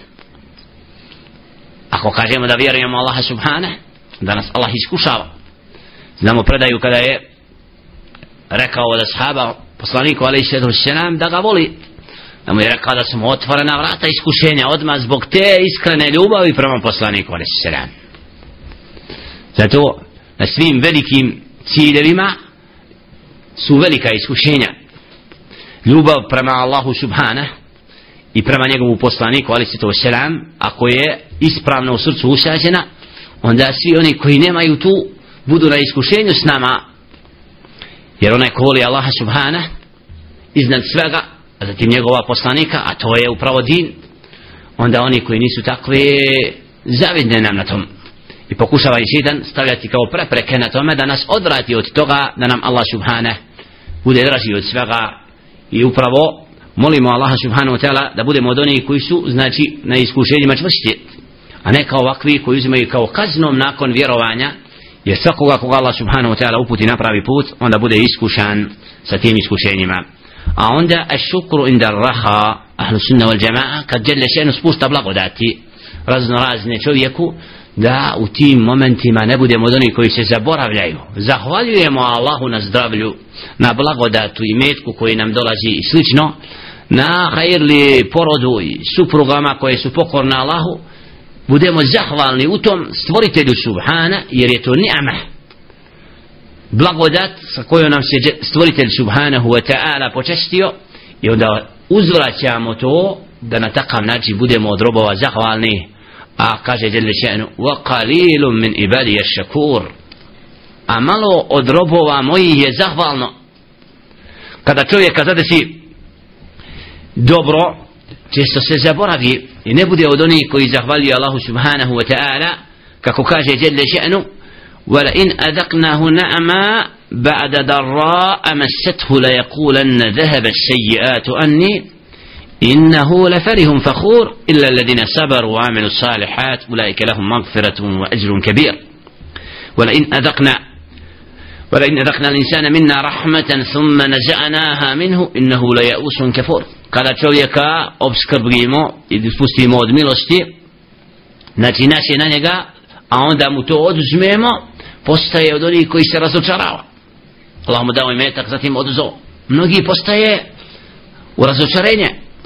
Ako kažemo da vjerujemo Allaha subhanahu, da nas Allah iskušava. Znamo predaju kada je rekao od ashaba poslaniku alejhi salatu vesselam da ga voli, da mu je rekao da su mu otvorena vrata iskušenja odmah zbog te iskrene ljubavi prema poslaniku alejhi salatu vesselam. Zato na svim velikim ciljevima su velika iskušenja. Ljubav prema Allahu subhanahu i prema njegovu poslaniku alejhi salatu vesselam, ako je ispravno u srcu usađena, onda svi oni koji nemaju tu budu na iskušenju s nama, jer onaj ko voli Allaha subhanahu iznad svega, a zatim njegova poslanika, a to je upravo din, onda oni koji nisu takve zavidne nam na tom i pokušava i šeitan stavljati kao prepreke na tome da nas odvrati od toga da nam Allah subhanahu bude draži od svega. I upravo molimo Allaha subhanahu wa ta'ala da budemo od onih koji su znači na iskušenjima čvrsti, a ne kao ovakvi koji uzimaju kao kaznom nakon vjerovanja, jer svakoga koga Allah subhanahu wa ta'ala uputi na pravi put, onda bude iskušan sa tim iskušenjima. A onda ašukru inda raha, ahlu sunna wal jamaa, kad dželle še'nu spušta blagodati razno razne čovjeku, da u tim momentima ne budemo od onih koji se zaboravljaju. Zahvaljujemo Allahu na zdravlju, na blagodatu i metku koji nam dolazi i slično, na hajirli porodu i suprugama koje su pokorne Allahu. Budemo zahvalni u tom stvoritelju subhana, jer je to ni'ama, blagodat sa kojom nam se stvoritelj subhanahu wa ta'ala počestio, i onda uzvraćamo to da na takav način budemo od robova zahvalni. A kaže dželle še'nu wa qalilun min ibadi ash-shakur, a malo od robova mojih je zahvalno. Kada čovjeka zadesi dobro, često se zaboravi i ne bude od onih koji zahvaljuju Allahu subhanahu wa ta'ala, kako kaže dželle še'nu وَلَئِنْ أَذَقْنَاهُ نَعْمًا بَعْدَ ضَرَّاءٍ مَسَّتْهُ لَيَقُولَنَّ ذَهَبَ السَّيِّئَاتُ عَنِّي إنه لفرح فخور إلا الذين صبروا وعملوا الصالحات أولئك لهم مغفرة وأجر كبير. ولئن أذقنا ولئن أذقنا الإنسان منا رحمة ثم نزعناها منه إنه ليئوس كفور. Kada čovjeka obskrbimo i spustimo od milosti, znači naše na njega, a onda mu to oduzmemo, postaje od onih koji se razočarava. Allah mu dao imetak, zatim oduzeo. Mnogi postaje u razočarenje.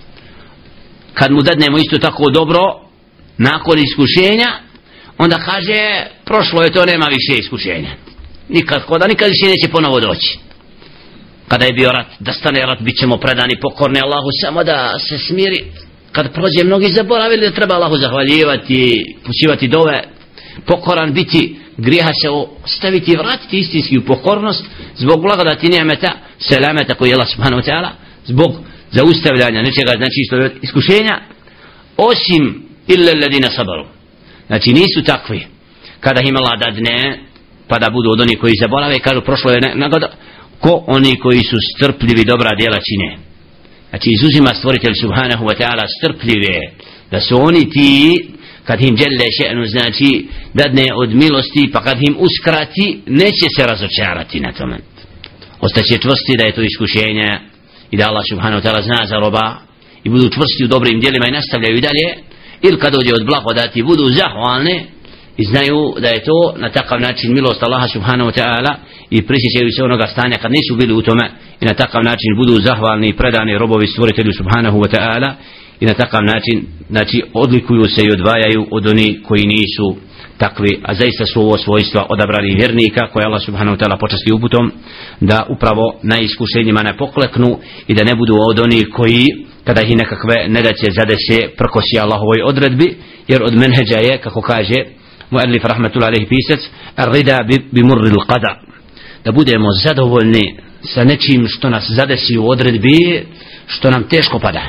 Kad mu dadnemo isto tako dobro, nakon iskušenja, onda kaže, prošlo je to, nema više iskušenja. Nikad, koda nikad više neće ponovo doći. Kada je bio rat, da stane rat, bit ćemo predani, pokorni Allahu, samo da se smiri. Kad prođe, mnogi zaboravili da treba Allahu zahvaljivati, pućivati dove, pokoran biti, grijeha se ostaviti i vratiti istinski u pokornost, zbog blagodati nijemeta, selameta koji je Allah subhanahu wa ta'ala, zbog zaustavljanja nečega, znači isto iskušenja, osim illa alladina sabaru. Znači nisu takvi, kada im Allah dadne, pa da budu od onih koji zaborave, kažu prošlo je nagoda, ko oni koji su strpljivi dobra djela čine. Znači izuzima stvoritelj subhanahu wa ta'ala strpljive, da su oni ti, kad im djelle še'nu, znači dadne od milosti, pa kad im uskrati, neće se razočarati na tome. Ostaće čvrsti da je to iskušenje i da Allah subhanahu wa ta'ala zna za roba i budu čvrsti u dobrim djelima i nastavljaju i dalje, ili kad dođe od blagodati budu zahvalne i znaju da je to na takav način milost Allaha subhanahu wa ta'ala i prisjećaju se onoga stanja kad nisu bili u tome i na takav način budu zahvalni i predani robovi stvoritelju subhanahu wa ta'ala i na takav način znači odlikuju se i odvajaju od onih koji nisu takvi, a zaista su ovo svojstva odabrani vjernika koje Allah subhanahu wa ta'ala počasti uputom da upravo na iskušenjima ne pokleknu i da ne budu od onih koji kada ih nekakve nedaće zadese prkosi Allahovoj odredbi, jer od menheđa je, kako kaže muallif rahmetullahi alejhi pisac, ar-rida bi murri al-qada, da budemo zadovoljni sa nečim što nas zadesi u odredbi, što nam teško pada.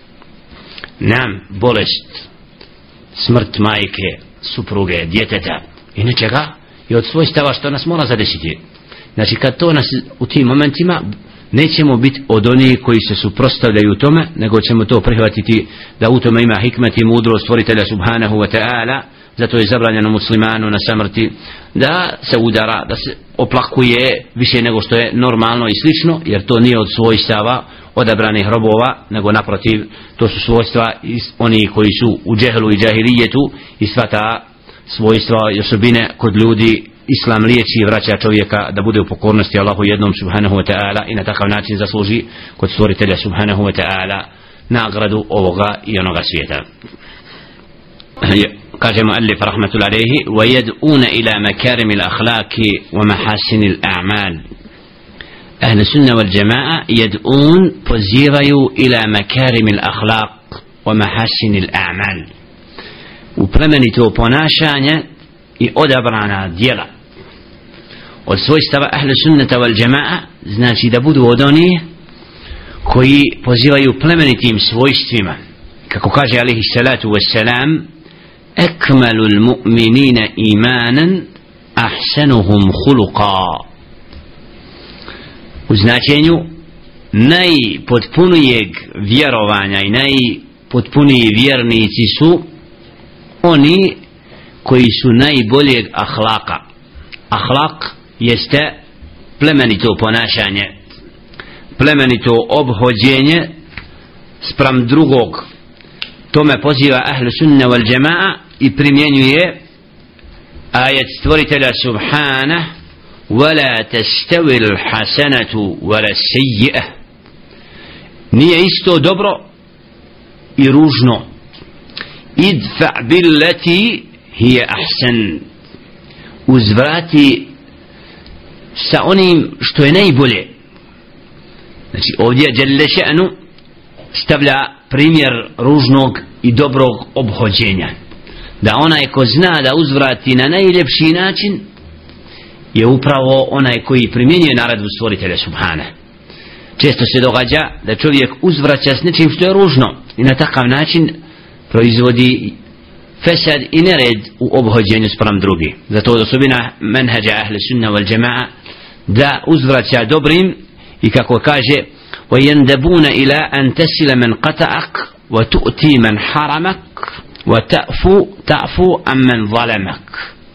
Nam bolest, smrt majke, supruge, djeteta i nečega i od svojstava što nas mora zadesiti. Znači kad to nas u tim momentima nećemo biti od onih koji se suprotstavljaju tome, nego ćemo to prihvatiti da u tome ima hikmet i mudrost stvoritelja subhanahu wa ta'ala. Zato je zabranjeno muslimanu na samrti da se udara, da se oplakuje više nego što je normalno i slično, jer to nije od svojstava odabranih robova, nego naprotiv to su svojstva oni koji su u džehlu i džahilijetu i sva ta svojstva i osobine kod ljudi Islam liječi i vraća čovjeka da bude u pokornosti Allahu jednom subhanahu wa ta'ala i na takav način zasluži kod stvoritelja subhanahu wa ta'ala nagradu ovoga i onoga svijeta. Kaže muallif rahmetullahi alejhi ويدعون إلى مكارم الأخلاق ومحاسن الأعمال. أهل السنة والجماعة يدعون pozivaju إلى مكارم الأخلاق ومحاسن الأعمال, u plemenito ponašanje i odabrana djela. Od svojstava ahlu sunnata wal jamaa znači da budu od onih koji pozivaju plemenitim svojstvima, kako kaže alejhi salatu wassalam أكمل المؤمنين إيمانا أحسنهم خلقا. U značenju najpotpunijeg vjerovanja i najpotpuniji vjernici su oni koji su najboljeg ahlaka. Ahlak jeste plemenito ponašanje, plemenito obhođenje spram drugog. Tome poziva ahlu sunna wal jamaa i primjenjuje ajet stvoritelja subhana ولا تستوي الحسنة ولا السيئة. nije isto dobro i ružno. idfa billati hiya ahsan, uzvrati sa onim što je najbolje. Znači ovdje dželle še'nu stavlja primjer ružnog i dobrog obhođenja, da onaj ko zna da uzvrati na najljepši način je upravo onaj koji primjenjuje naredbu stvoritelja subhana. Često se događa da čovjek uzvraća s nečim što je ružno i na takav način proizvodi fesad i nered u obhođenju spram drugi. Zato je osobina menheđa ahli sunna wal jamaa da uzvraća dobrim i kako kaže وَيَنْدَبُونَ إِلَىٰ أَنْ تَسِلَ مَنْ قَتَعَكْ وَتُؤْتِي مَنْ حَرَمَكْ وَتَأْفُو تَأْفُو أَمْ مَنْ ظَلَمَكْ.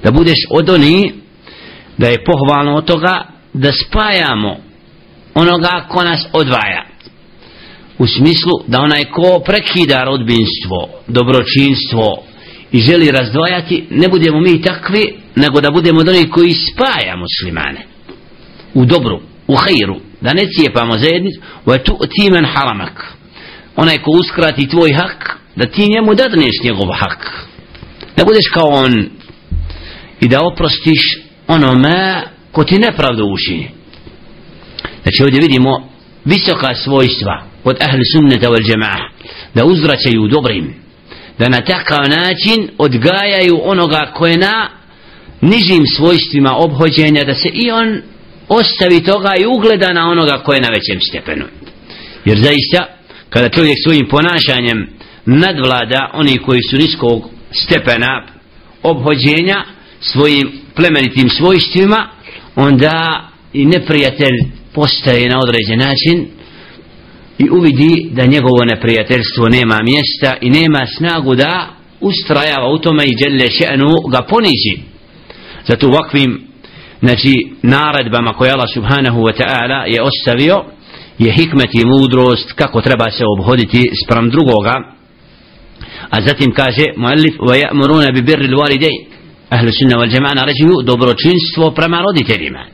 da budeš od oni, da je pohvalno od toga da spajamo onoga ko nas odvaja, u smislu da onaj ko prekida rodbinstvo, dobročinstvo i želi razdvajati, ne budemo mi takvi, nego da budemo od onih koji spaja muslimane u dobru, u hajru, da ne cijepamo zajednicu. wa tu'ti man haramak, onaj ko uskrati tvoj hak, da ti njemu dadneš njegov hak, da budeš kao on i da oprostiš onome ko ti nepravdu učini. Znači ovdje vidimo visoka svojstva od ahli sunneta wal džema'a, da uzvraćaju dobrim, da na takav način odgajaju onoga koje na nižim svojstvima obhođenja, da se i on ostavi toga i ugleda na onoga koje na većem stepenu. Jer zaista kada čovjek svojim ponašanjem nadvlada oni koji su niskog stepena obhođenja svojim plemenitim svojstvima, onda i neprijatelj postaje na određen način i uvidi da njegovo neprijateljstvo nema mjesta i nema snagu da ustrajava u tome i dželle še'nu ga poniži. Zato ovakvim, znači, naredbama koje Allah subhanahu wa ta'ala je ostavio je hikmet i mudrost kako treba se obhoditi spram drugoga. A zatim kaže muallif wa ya'muruna bi birri al-walidayn, ahlu sunna wal jama'a naređuju dobročinstvo prema roditeljima,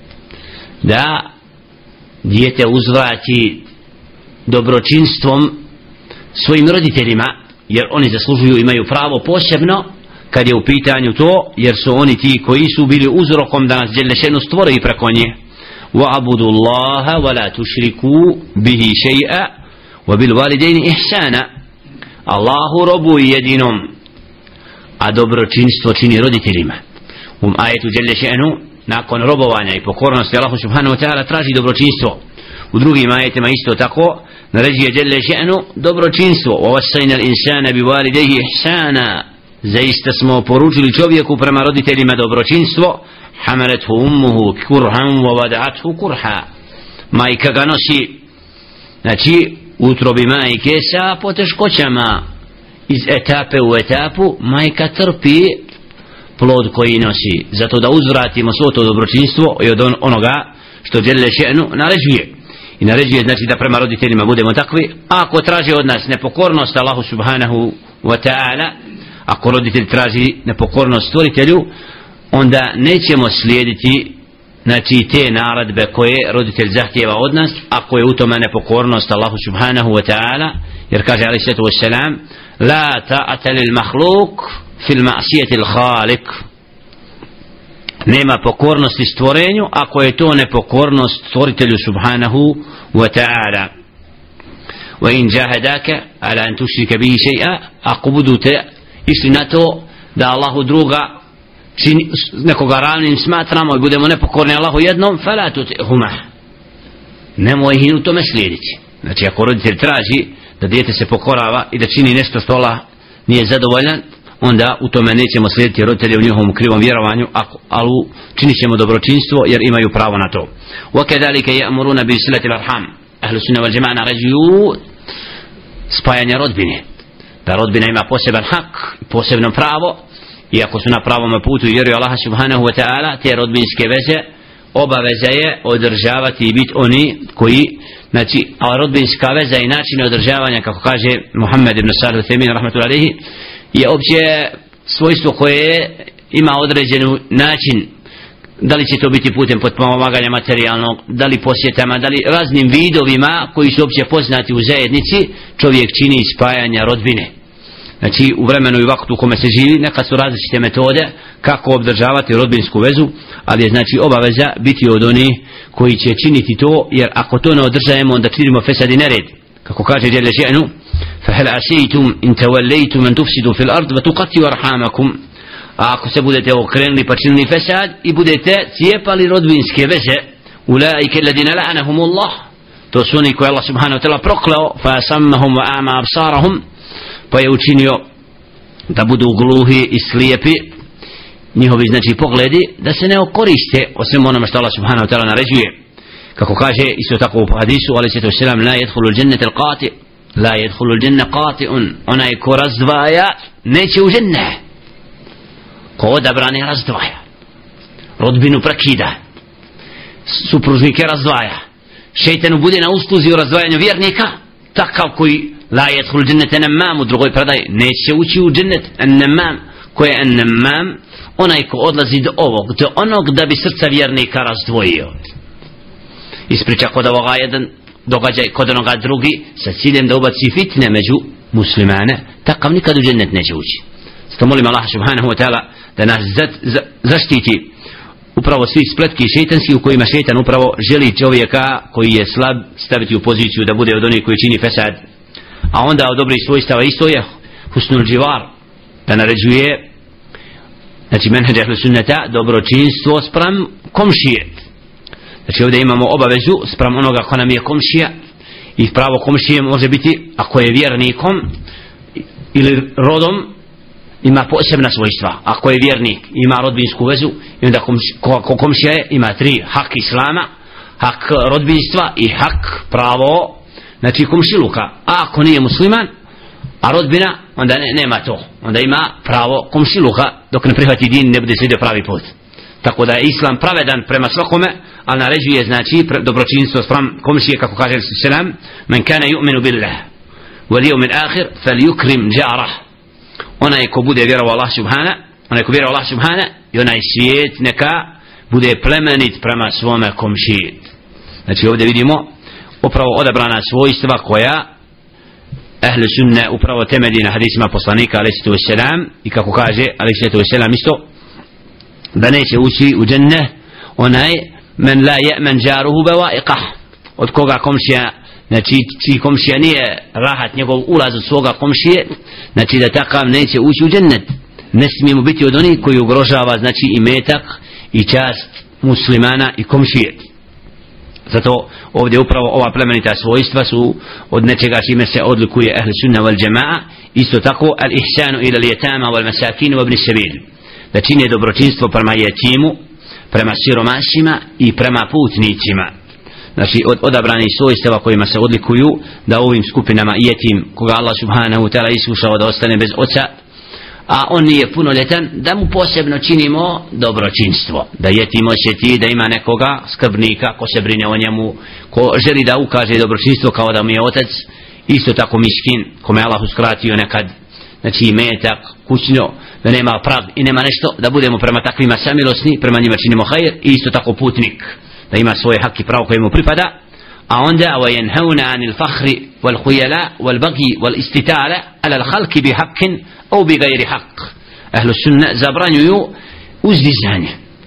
da dijete uzvrati dobročinstvom svojim roditeljima, jer oni zaslužuju, imaju pravo posebno kad je u pitanju to, jer su oni ti koji su bili uzrokom da nas dželle še'nu stvori preko nje. وَعَبُدُوا اللَّهَ وَلَا تُشْرِكُوا بِهِ شَيْئًا وَبِالْوَالِدَيْنِ إِحْسَانًا, Allahu robu jedinom, a dobročinstvo čini roditeljima. U ajetu dželle še'nu nakon robovanja i pokornosti Allahu subhanahu wa ta'ala traži dobročinstvo. U drugim ajetima isto tako naređuje dželle še'nu dobročinstvo. وَوَصَّيْنَا الْإِنسَانَ بِوَالِدَيْهِ إِحْسَانًا, zaista smo poručili čovjeku prema roditeljima dobročinstvo. حملته أمه كرها ووضعته كرها, majka ga nosi, znači utrobi majke sa poteškoćama, iz etape u etapu majka trpi plod koji nosi, zato da uzvratimo svo to dobročinstvo i od on, onoga što dželle še'nu naređuje. I naređuje znači da prema roditeljima budemo takvi. A ako traži od nas nepokornost Allahu subhanahu wa ta'ala, ako roditelj traži nepokornost stvoritelju, onda nećemo slijediti, znači, te naredbe koje roditelj zahtijeva od nas, ako je u tome nepokornost Allahu subhanahu wa ta'ala, jer kaže alejhi salatu vesselam la ta'ata lil makhluq fil ma'siyati al khaliq, nema pokornosti stvorenju ako je to nepokornost stvoritelju subhanahu wa ta'ala. Wa in jahadaka ala an tushrika bihi shay'a, ako budu te išli na to da Allahu druga čini, nekoga ravnim smatramo i budemo nepokorni Allahu jednom, fala tuti'huma, nemoj ih u tome slijediti. Znači ako roditelj traži da dijete se pokorava i da čini nešto što Allah nije zadovoljan, onda u tome nećemo slijediti roditelje u njihovom krivom vjerovanju, ali činit ćemo dobročinstvo jer imaju pravo na to. وَكَذَلِكَ يَأْمُرُونَ بِصِلَةِ الْأَرْحَامِ, ahlu sunna wal džema'a naređuju spajanje rodbine, da rodbina ima poseban hak, posebno pravo, i ako su na pravom putu i vjeruju Allaha subhanahu wa ta'ala, te rodbinske veze obaveza je održavati i biti oni koji, znači, a rodbinska veza i način održavanja, kako kaže Muhammed ibn Salih al-Uthaymeen rahmetullahi alejhi, je opće svojstvo koje ima određen način, da li će to biti putem potpomaganja materijalnog, da li posjetama, da li raznim vidovima koji su opće poznati u zajednici, čovjek čini spajanja rodbine. Znači u vremenu i vaktu u kome se živi nekad su različite metode kako obdržavati rodbinsku vezu, ali je znači obaveza biti od onih koji će činiti to, jer ako to ne održajemo onda činimo fesad i nered, kako kaže dželle še'nu فَهَلْ عَسَيْتُمْ إِنْ تَوَلَّيْتُمْ أَنْ تُفْسِدُوا فِي الْأَرْضِ وَتُقَطِّعُوا أَرْحَامَكُمْ, a ako se budete okrenuli pa činili fesad i budete cijepali rodbinske veze, أُولَٰئِكَ الَّذِينَ لَعَنَهُمُ اللَّهُ, to su oni koje Allah subhanahu wa ta'ala prokleo, فَأَصَمَّهُمْ وَأَعْمَى أَبْصَارَهُمْ, pa je učinio da budu gluhi i slijepi njihovi, znači, pogledi, da se ne koriste osim onome što Allah subhanahu wa ta'ala naređuje, kako kaže isto tako u hadisu alejhi salatu vesselam la yadkhulu al-jannata al-qati, la yadkhulu al-janna qati'un, onaj ko razdvaja neće u džennet, ko odabrane razdvaja, rodbinu prekida, supružnike razdvaja, šejtanu bude na usluzi u razdvajanju vjernika, takav koji la yadkhul džennete namam, u drugoj predaji neće ući u džennet. An-namam, ko je an-namam, onaj ko odlazi do ovog, do onog da bi srca vjernika razdvojio. Ispriča kod ovoga jedan događaj, kod onoga drugi, sa ciljem da ubaci fitne među muslimane, takav nikad u džennet neće ući. Zato molim Allah subhanahu wa ta'ala da nas za, za, zaštiti upravo svih spletki šejtanskih u kojima šejtan upravo želi čovjeka koji je slab staviti u poziciju da bude od onih koji čini fesad. A onda od dobrih svojstava isto je husnul dživar, da naređuje, znači menheđ ahlu sunnata, dobročinstvo spram komšije. Znači ovdje imamo obavezu spram onoga ko nam je komšija, i pravo komšije može biti ako je vjernikom ili rodom, ima posebna svojstva. Ako je vjernik, ima rodbinsku vezu, i onda ko komšija je, ima tri: hak islama, hak rodbinstva i hak pravo, znači komšiluka. A ako nije musliman, a rodbina, onda ne, nema to. Onda ima pravo komšiluka dok ne prihvati din, ne bude slijedio pravi put. Tako da je islam pravedan prema svakome, ali naređuje znači dobročinstvo spram komšije, kako kaže selam: men kana yu'minu billah wal yawmil akhir falyukrim jarah. Onaj ko bude vjerovao Allah subhana, onaj ko vjerovao Allah subhana, i onaj svijet neka bude plemenit prema svome komšiji. Znači ovdje vidimo upravo odabrana svojstva koja ahlu sunne upravo temelji na hadisima poslanika alejhi selam, i kako kaže alejhi selam isto, da neće ući u dženne onaj men la ya'man jaruhu bawa'iqah, od koga komšija, znači čiji komšija nije rahat njegov ulaz od svoga komšije, znači da takav neće ući u džennet. Ne smijemo biti od onih koji ugrožava znači i metak i čast muslimana i komšije. Zato ovdje upravo ova plemenita svojstva su od nečega čime se odlikuje ahli sunna wal jamaa. Isto tako al ihsanu ila al yatama wal masakin wa ibn sabil, da čine dobročinstvo prema jetimu, prema siromasima i prema putnicima. Znači od odabranih svojstava kojima se odlikuju, da ovim skupinama jetim koga Allah subhanahu ta'ala iskušao da ostane bez oca, a on nije punoljetan, da mu posebno činimo dobročinstvo, da jetim osjeti da ima nekoga skrbnika ko se brine o njemu, ko želi da ukaže dobročinstvo kao da mu je otac. Isto tako miskin kome Allah uskratio nekad znači metak, kućno, da nema prag i nema nešto, da budemo prema takvima samilosni, prema njima činimo hajr. I isto tako putnik, da ima svoje hak i pravo koje mu pripada. A onda وَيَنْهَوْنَ عَنِ الْفَخْرِ وَالْخُيَلَاءِ وَالْبَغِي وَالْإِسْتِتَالَ عَلَى الْخَلْقِ بِحَقٍ أو بغير حق. أهل السنة zabranjuju uzdizanje,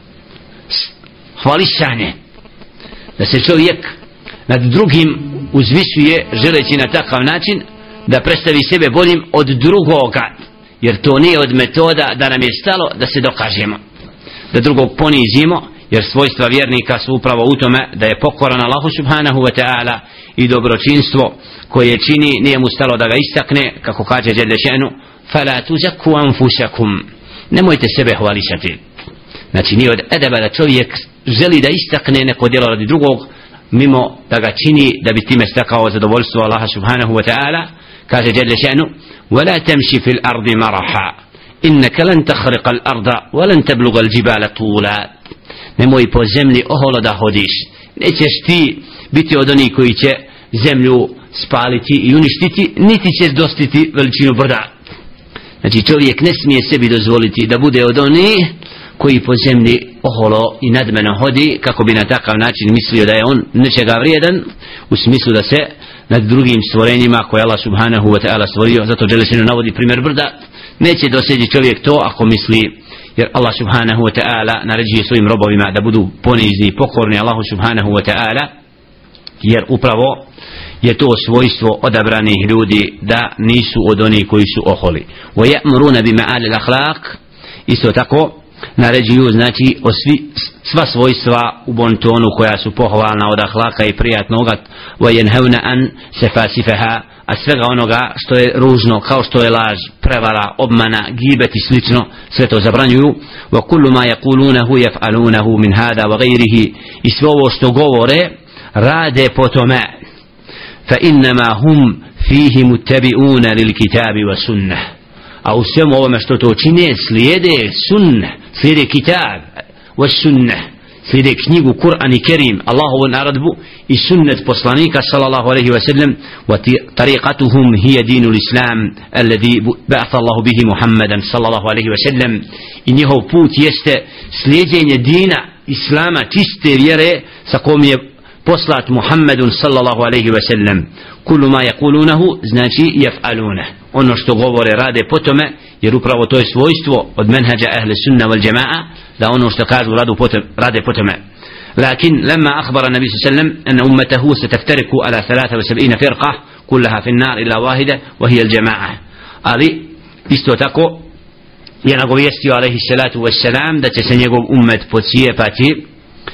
hvalisanje, da se čovjek nad drugim uzvisuje želeći na takav način da predstavi sebe boljim od drugoga, jer to nije od metoda da nam je stalo da se dokažemo, da drugog ponizimo, jer svojstva vjernika su upravo u tome da je pokoran Allahu subhanahu wa ta'ala i dobročinstvo koje čini nije mu stalo da ga istakne, kako kaže dželle še'nu: fala tuzakku anfusakum, nemojte sebe hvalisati. Znači nije od edeba da čovjek želi da istakne neko djelo radi drugog, mimo da ga čini da bi time stakao zadovoljstvo Allaha subhanahu wa ta'ala. Kaže dželle še'nu: wala tamshi fil ardi maraha innaka lan takhriqa al arda wa lan tablugha al jibala tula. Nemoj po zemlji oholo da hodiš, nećeš ti biti od onih koji će zemlju spaliti i uništiti, niti ćeš dostiti veličinu brda. Znači čovjek ne smije sebi dozvoliti da bude od onih koji po zemlji oholo i nadmeno hodi, kako bi na takav način mislio da je on nečega vrijedan, u smislu da se nad drugim stvorenjima koje Allah subhanahu wa ta'ala stvorio. Zato Đelešanu navodi primjer brda. Neće doseći čovjek to ako misli, jer Allah subhanahu wa ta'ala naređuje svojim robovima da budu ponizni i pokorni Allahu subhanahu wa ta'ala, jer upravo je to svojstvo odabranih ljudi da nisu od onih koji su oholi. Wa ya'muruna bi ma'al al-akhlaq, isto tako naređuju znači o svi, sva svojstva u bontonu koja su pohvalna od ahlaka i prijatnoga. Wa yanhauna an safasifaha, a svega onoga što je ružno, kao što je laž, prevara, obmana, gibet i slično, sve to zabranjuju. Wa kullu ma yaqulunahu yaf'alunahu min hada wa ghayrihi, i sve ovo što govore rade po tome. Fa innama hum fihi muttabi'una lil kitabi wa sunnah, a u svemu ovome što to čine slijede sunnah, slijede kitab wa sunnah, slijede knjigu Kur'an i Kerim, Allahovu naredbu i sunnet poslanika sallallahu alaihi wa sallam, wa tariqatuhum hiya dinul islam alladhi ba'atha Allahu bihi Muhammadan sallallahu alaihi wa sallam, i njihov put jeste slijedjenje dina islama, čiste vjere sa kojom je poslat Muhammedun sallallahu alaihi wa sallam. Kullu ma yaqulunahu, znači yaf'aluna, ono što govore rade po tome, jer upravo to je svojstvo od menhađa ahli sunna wal jama'a, da ono što kažu rade po tome. لكن لما أخبر النبي صلى الله عليه وسلم أن أمته ستفترق على ثلاثة وسبعين فرقة كلها في النار إلا واحدة وهي الجماعة. ali isto tako je nagovijestio alejhi salatu vesselam da će se njegov ummet pocijepati,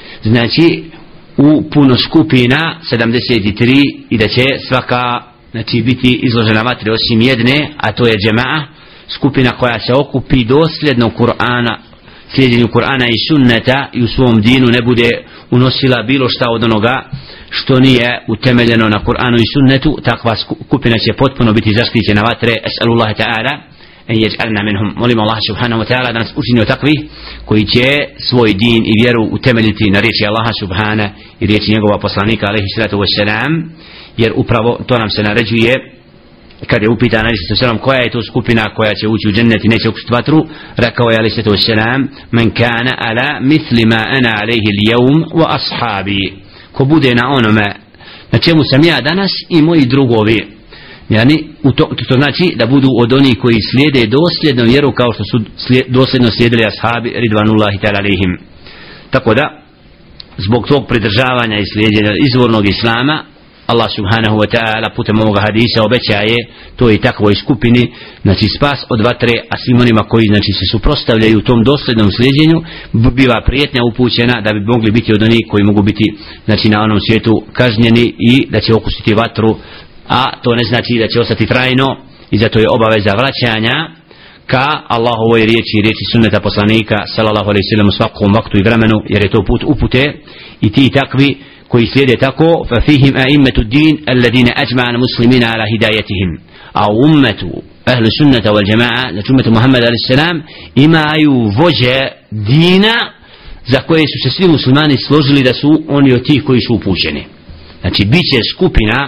znači u puno skupina sedamdeset tri, i da će svaka, znači, biti izložena vatri osim jedne, a to je džema'a, skupina koja se okupi dosljedno Kur'ana, slijedjenju Kur'ana i sunneta i u svom dinu ne bude unosila bilo šta od onoga što nije utemeljeno na Kur'anu i sunnetu. Takva skupina će potpuno biti zaštićena vatre. Es'alullaha ta'ala en yaj'alna minhum. Molim Allah subhanahu wa ta'ala da nas učini od takvih koji će svoj din i vjeru utemeljiti na riječi Allaha subhana i riječi njegova poslanika alejhi salatu vesselam, jer upravo to nam se naređuje kad je upitan alejhi salatu vesselam koja je to skupina koja će ući u džennet i neće ukusiti vatru. Rekao je alejhi salatu vesselam: men kana ala misli ma ana alejhi al-yawm wa ashabi, ko bude na onome na čemu sam ja danas i moji drugovi. Yani, to, to znači da budu od onih koji slijede dosljedno vjeru kao što su slijed, dosljedno slijedili ashabi ridvanullahi ta'ala alejhim. Tako da zbog tog pridržavanja i slijedjenja izvornog islama Allah subhanahu wa ta'ala putem ovoga hadisa obećaje to i takvoj skupini, znači spas od vatre, a svim onima koji, znači, se suprotstavljaju tom dosljednom slijedjenju biva prijetnja upućena da bi mogli biti od onih koji mogu biti, znači, na onom svijetu kažnjeni i da će okusiti vatru, a to ne znači da će ostati trajno, i zato je obaveza vraćanja ka Allahovoj riječi, riječi sunneta poslanika sallallahu alejhi ve sellem u svakom vaktu i vremenu, jer je to put upute. I ti takvi koji slijede tako, fa fihim a'immatu din alladine ajma'ana muslimina ala hidayatihim, a ummetu ahlu sunnata wal jama'a, znači ummetu Muhammeda alejhi salam, imaju vođe dina za koje su se svi muslimani složili da su oni od tih koji su upućeni. Znači bit će skupina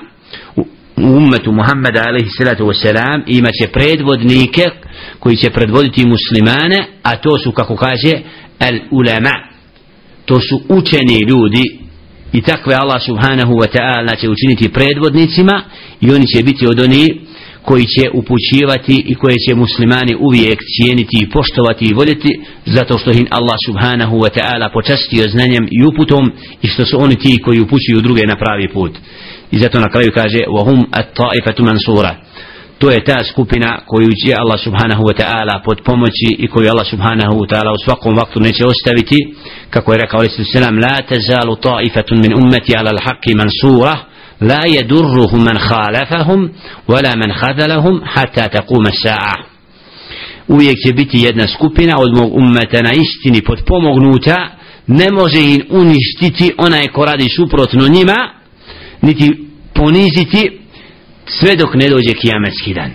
u ummetu Muhammeda alejhi salatu vesselam, imat će predvodnike koji će predvoditi muslimane, a to su, kako kaže, al ulama, to su učeni ljudi, i takve Allah subhanahu wa ta'ala će učiniti predvodnicima i oni će biti od onih koji će upućivati i koje će muslimani uvijek cijeniti i poštovati i voljeti, zato što im Allah subhanahu wa ta'ala počastio znanjem i uputom i što su oni ti koji upućuju druge na pravi put. I zato na kraju kaže وَهُمْ الطَّائِفَةُ مَنْصُورَ, to je ta skupina koju će Allah subhanahu wa ta'ala pod pomoći i koju Allah subhanahu wa ta'ala u svakom vaktu neće ostaviti, kako je rekao alejhi selam: la tazalu ta'ifatun min ummati ala al-haqqi mansura la yadurruhum man khalafahum wala man khadalahum hatta taquma as-sa'a. Uvijek će biti jedna skupina od mog ummeta na istini potpomognuta, ne može im uništiti onaj ko radi suprotno njima, niti poniziti sve dok ne dođe kijametski dan.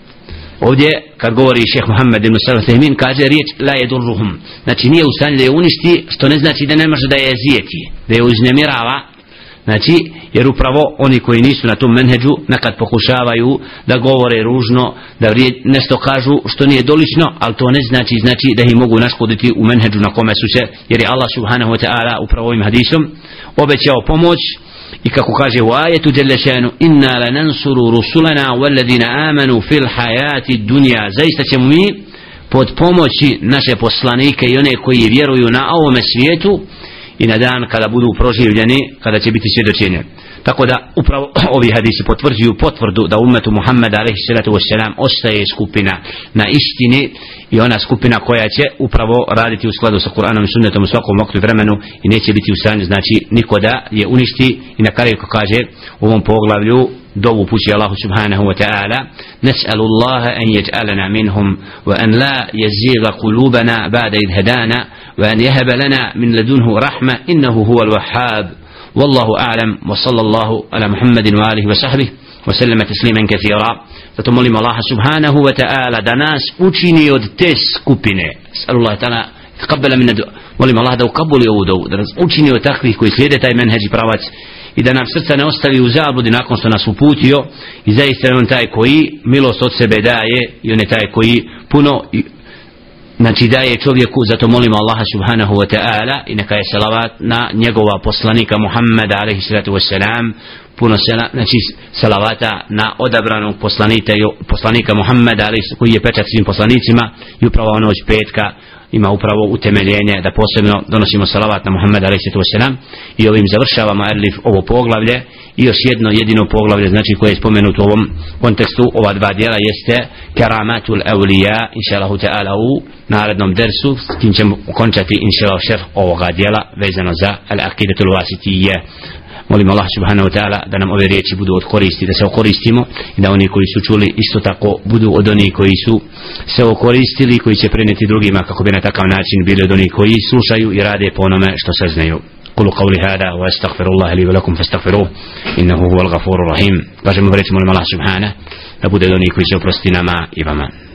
Ovdje kad govori šejh Muhammed ibn Salih al-Uthaymin, kaže riječ la yadurruhum, znači nije u stanju da je uništi, što ne znači da ne može da je zijeti, da je uznemirava, znači, jer upravo oni koji nisu na tom menheđu nekad pokušavaju da govore ružno, da nešto kažu što nije dolično, ali to ne znači, znači da ih mogu naškoditi u menheđu na kome su se, jer je Allah subhanahu wa ta'ala upravo ovim hadisom obećao pomoć. I kako kaže u ajetu dželle šanu: inna lanansuru rusulana walladina amanu fil hayati dunya, zaista ćemo mi pod pomoći naše poslanike i one koji vjeruju na ovome svijetu i na dan kada budu proživljeni, kada će biti svjedočenje. Tako da upravo ovi hadisi potvrđuju potvrdu da ummetu Muhammeda alejhi salatu vesselam ostaje skupina na istini i ona skupina koja će upravo raditi u skladu sa Kur'anom i sunnetom u svakom vaktu i vremenu i neće biti u stanju, znači, niko da je uništi. I na kraju kako kaže u ovom poglavlju dovu pući Allahu subhanahu wa ta'ala: nas'alu Allaha an yaj'alana minhum wa an la yazigha qulubana ba'da idh hadana wa an yahaba lana min ladunhu rahma innahu huwal wahhab. والله أعلم وصلى الله على محمد وآله وصحبه وسلم تسليما كثيرا. Zato molimo Allaha subhanahu wa ta'ala da nas učini od te skupine. Sallallahu ta'ala taqabbala minna du'a. Molimo Allaha da ukabuli ovu dovu, da nas učini od takvih koji slijede taj menheđ i pravac i da nam srca ne ostavi u zabludi nakon što nas uputio. I zaista je on taj koji milost od sebe daje i on je taj koji puno znači daje čovjeku. Zato molimo Allaha subhanahu wa ta'ala i neka je salavat na njegova poslanika Muhammeda alaihi salatu wassalam, puno sela, znači salavata na odabranog poslanika, poslanika Muhammeda koji je pečat svim poslanicima i upravo noć petka ima upravo utemeljenje da posebno donosimo salavat na Muhammeda alejhi salatu vesselam. I ovim završavamo elif ovo poglavlje. I još jedno jedino poglavlje znači koje je spomenuto u ovom kontekstu ova dva dijela jeste Karamatul Awliya, inšallahu ta'ala u narednom dersu, s kim ćemo ukončati inšallahu šerh ovoga dijela vezano za Al-Aqidatul Wasitiyya. Molim Allah subhanahu wa ta'ala da nam ove riječi budu od koristi, da se okoristimo i da oni koji su čuli isto tako budu od onih koji su se okoristili, koji će prenijeti drugima kako bi na takav način bili od onih koji slušaju i rade po onome što saznaju. Kulu qavli hada wa astaghfirullah li wa lakum fastaghfiruh innahu huwal ghafurur rahim. Kažemo reći molim Allah subhanahu da bude od onih koji će oprostiti nama i vama.